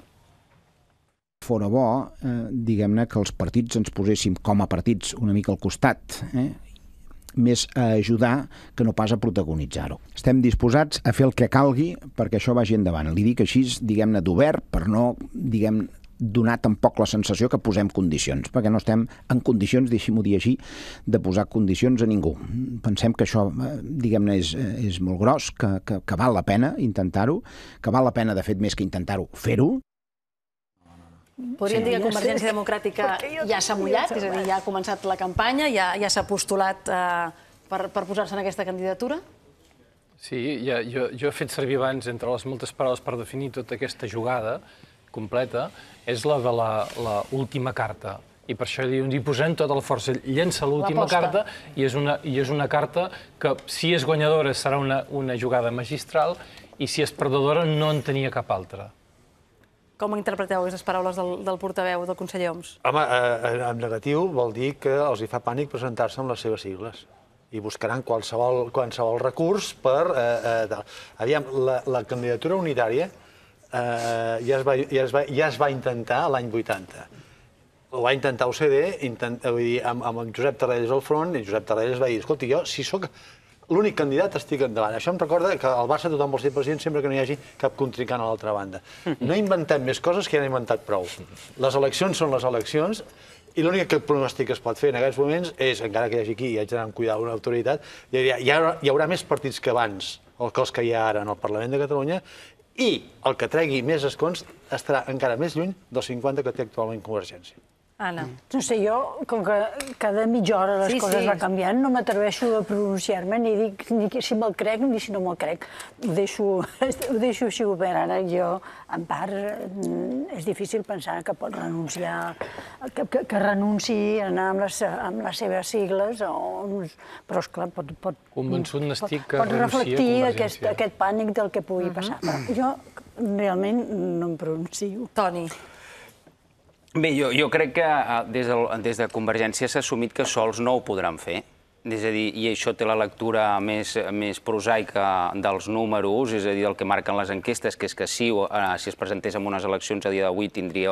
Speaker 10: Fora bo, diguem-ne, que els partits ens poséssim com a partits una mica al costat, més a ajudar que no pas a protagonitzar-ho. Estem disposats a fer el que calgui perquè això vagi endavant. Li dic així, diguem-ne, d'obert, per no, diguem, donar tampoc la sensació que posem condicions, perquè no estem en condicions, deixem-ho dir així, de posar condicions a ningú. Pensem que això, diguem-ne, és molt gros, que val la pena intentar-ho, que val la pena, de fet, més que intentar-ho, fer-ho.
Speaker 1: Podríem dir que Convergència Democràtica ja s'ha mullat, és a dir, ja ha començat la campanya, ja s'ha postulat per posar-se en aquesta candidatura?
Speaker 4: Sí, jo he fet servir abans, entre les moltes paraules per definir tota aquesta jugada completa, és la de l'última carta. I per això hi posem tota la força. Llença l'última carta i és una carta que, si és guanyadora, serà una jugada magistral i si és perdedora no en tenia cap altra.
Speaker 1: Com interpreteu aquestes paraules del portaveu, del conseller Homs?
Speaker 7: Home, en negatiu vol dir que els hi fa pànic presentar-se amb les seves sigles i buscaran qualsevol recurs per... Aviam, la candidatura unitària ja es va intentar l'any 80. Ho va intentar UCD, amb Josep Tarradellas al front, i Josep Tarradellas va dir, escolti, jo, si sóc l'únic candidat, estic endavant. Això em recorda que al Barça tothom vol ser president sempre que no hi hagi cap contrincant a l'altra banda. No inventem més coses que ja han inventat prou. Les eleccions són les eleccions i l'únic pronòstic que es pot fer en aquests moments és, encara que hi hagi aquí, hi haig d'anar amb cuidar una autoritat, hi haurà més partits que abans, que els que hi ha ara en el Parlament de Catalunya, i el que tregui més escons estarà encara més lluny dels 50 que té actualment Convergència.
Speaker 1: Anna.
Speaker 6: No sé, jo, com que cada mitja hora les coses van canviant, no m'atreveixo a pronunciar-me, ni dic si me'l crec ni si no me'l crec. Ho deixo així obert. Ara jo, en part, és difícil pensar que pot renunciar, que renunciï a anar amb les seves sigles, però, esclar, pot reflectir aquest pànic del que pugui passar. Però jo realment no em pronuncio.
Speaker 1: Toni.
Speaker 5: Bé, jo crec que des de Convergència s'ha assumit que sols no ho podran fer. És a dir, i això té la lectura més prosaica dels números, és a dir, el que marquen les enquestes, que és que si es presentés en unes eleccions a dia d'avui tindria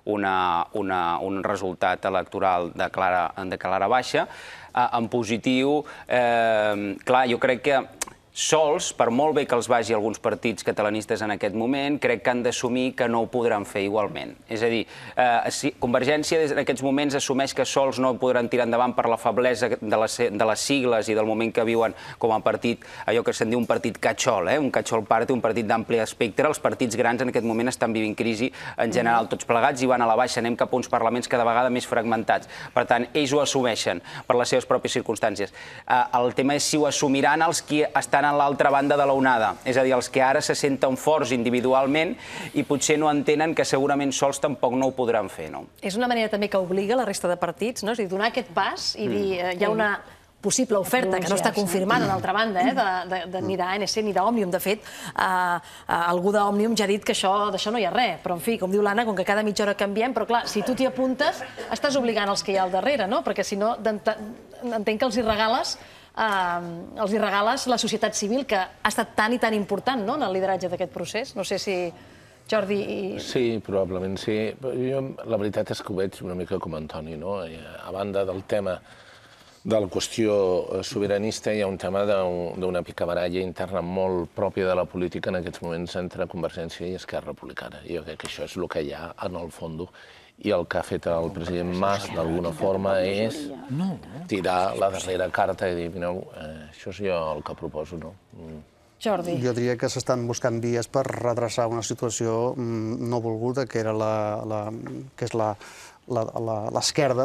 Speaker 5: un resultat electoral de clara baixa. En positiu, clar, jo crec que sols, per molt bé que els vagi alguns partits catalanistes en aquest moment, crec que han d'assumir que no ho podran fer igualment. És a dir, Convergència en aquests moments assumeix que sols no ho podran tirar endavant per la feblesa de les sigles i del moment que viuen com a partit, allò que se'n diu un partit catxol, un catxol party, un partit d'ampli espectre. Els partits grans en aquest moment estan vivint crisi en general, tots plegats, i van a la baixa, anem cap a uns parlaments cada vegada més fragmentats. Per tant, ells ho assumeixen per les seves pròpies circumstàncies. El tema és si ho assumiran els que estan estan a l'altra banda de la onada. És a dir, els que ara se senten forts individualment i potser no entenen que segurament sols tampoc no ho podran fer.
Speaker 1: És una manera també que obliga la resta de partits, és a dir, donar aquest pas i dir hi ha una possible oferta, que no està confirmada, d'altra banda, ni d'ANC ni d'Òmnium. De fet, algú d'Òmnium ja ha dit que d'això no hi ha res. Però, en fi, com diu l'Anna, com que cada mitja hora canviem, però clar, si tu t'hi apuntes, estàs obligant els que hi ha al darrere, no? Perquè si no, entenc que els hi regales la societat civil, que ha estat tan i tan important en el lideratge d'aquest procés. No sé si Jordi...
Speaker 3: Sí, probablement sí. Jo la veritat és que ho veig una mica com Antoni, no? A banda del tema de la qüestió sobiranista, hi ha un tema d'una picabaralla interna molt pròpia de la política en aquests moments entre Convergència i Esquerra Republicana. Jo crec que això és el que hi ha en el fons. I el que ha fet el president Mas, d'alguna forma, és tirar la darrera carta i dir, mireu, això és jo el que proposo, no?
Speaker 1: Jordi.
Speaker 2: Jo diria que s'estan buscant vies per redreçar una situació no volguda, que és l'esquerda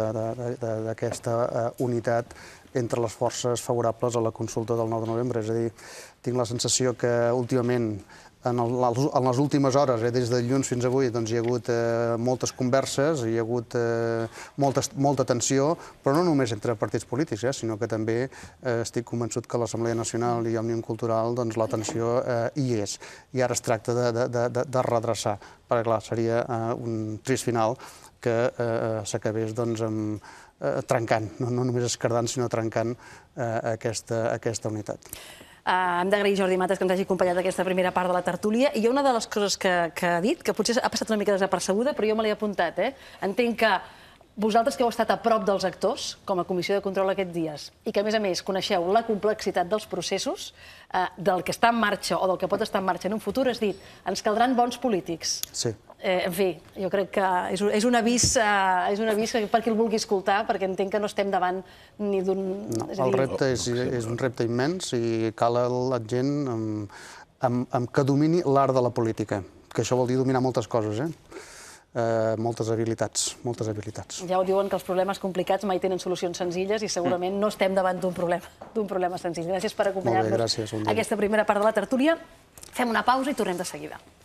Speaker 2: d'aquesta unitat entre les forces favorables a la consulta del 9 de novembre. És a dir, tinc la sensació que últimament, en les últimes hores, des de dilluns fins avui, hi ha hagut moltes converses, hi ha hagut molta tensió, però no només entre partits polítics, sinó que també estic convençut que l'Assemblea Nacional i Òmnium Cultural, la tensió hi és. I ara es tracta de redreçar, perquè clar, seria un trist final que s'acabés trencant, no només esquerdant, sinó trencant aquesta unitat.
Speaker 1: Hem d'agrair Jordi Mates que ens hagi acompanyat aquesta primera part de la tertúlia. I hi ha una de les coses que ha dit, que potser ha passat una mica desapercebuda, però jo me l'he apuntat. Entenc que vosaltres que heu estat a prop dels actors, com a Comissió de Control aquests dies, i que, a més, coneixeu la complexitat dels processos, del que està en marxa o del que pot estar en marxa en un futur, has dit, ens caldran bons polítics.
Speaker 2: Sí.
Speaker 1: En fi, jo crec que és un avís per qui el vulgui escoltar, perquè entenc que no estem davant ni d'un...
Speaker 2: El repte és un repte immens i cal la gent que domini l'art de la política, que això vol dir dominar moltes coses, moltes habilitats.
Speaker 1: Ja ho diuen que els problemes complicats mai tenen solucions senzilles i segurament no estem davant d'un problema senzill. Gràcies per acompanyar-nos a aquesta primera part de la tertúlia. Fem una pausa i tornem de seguida.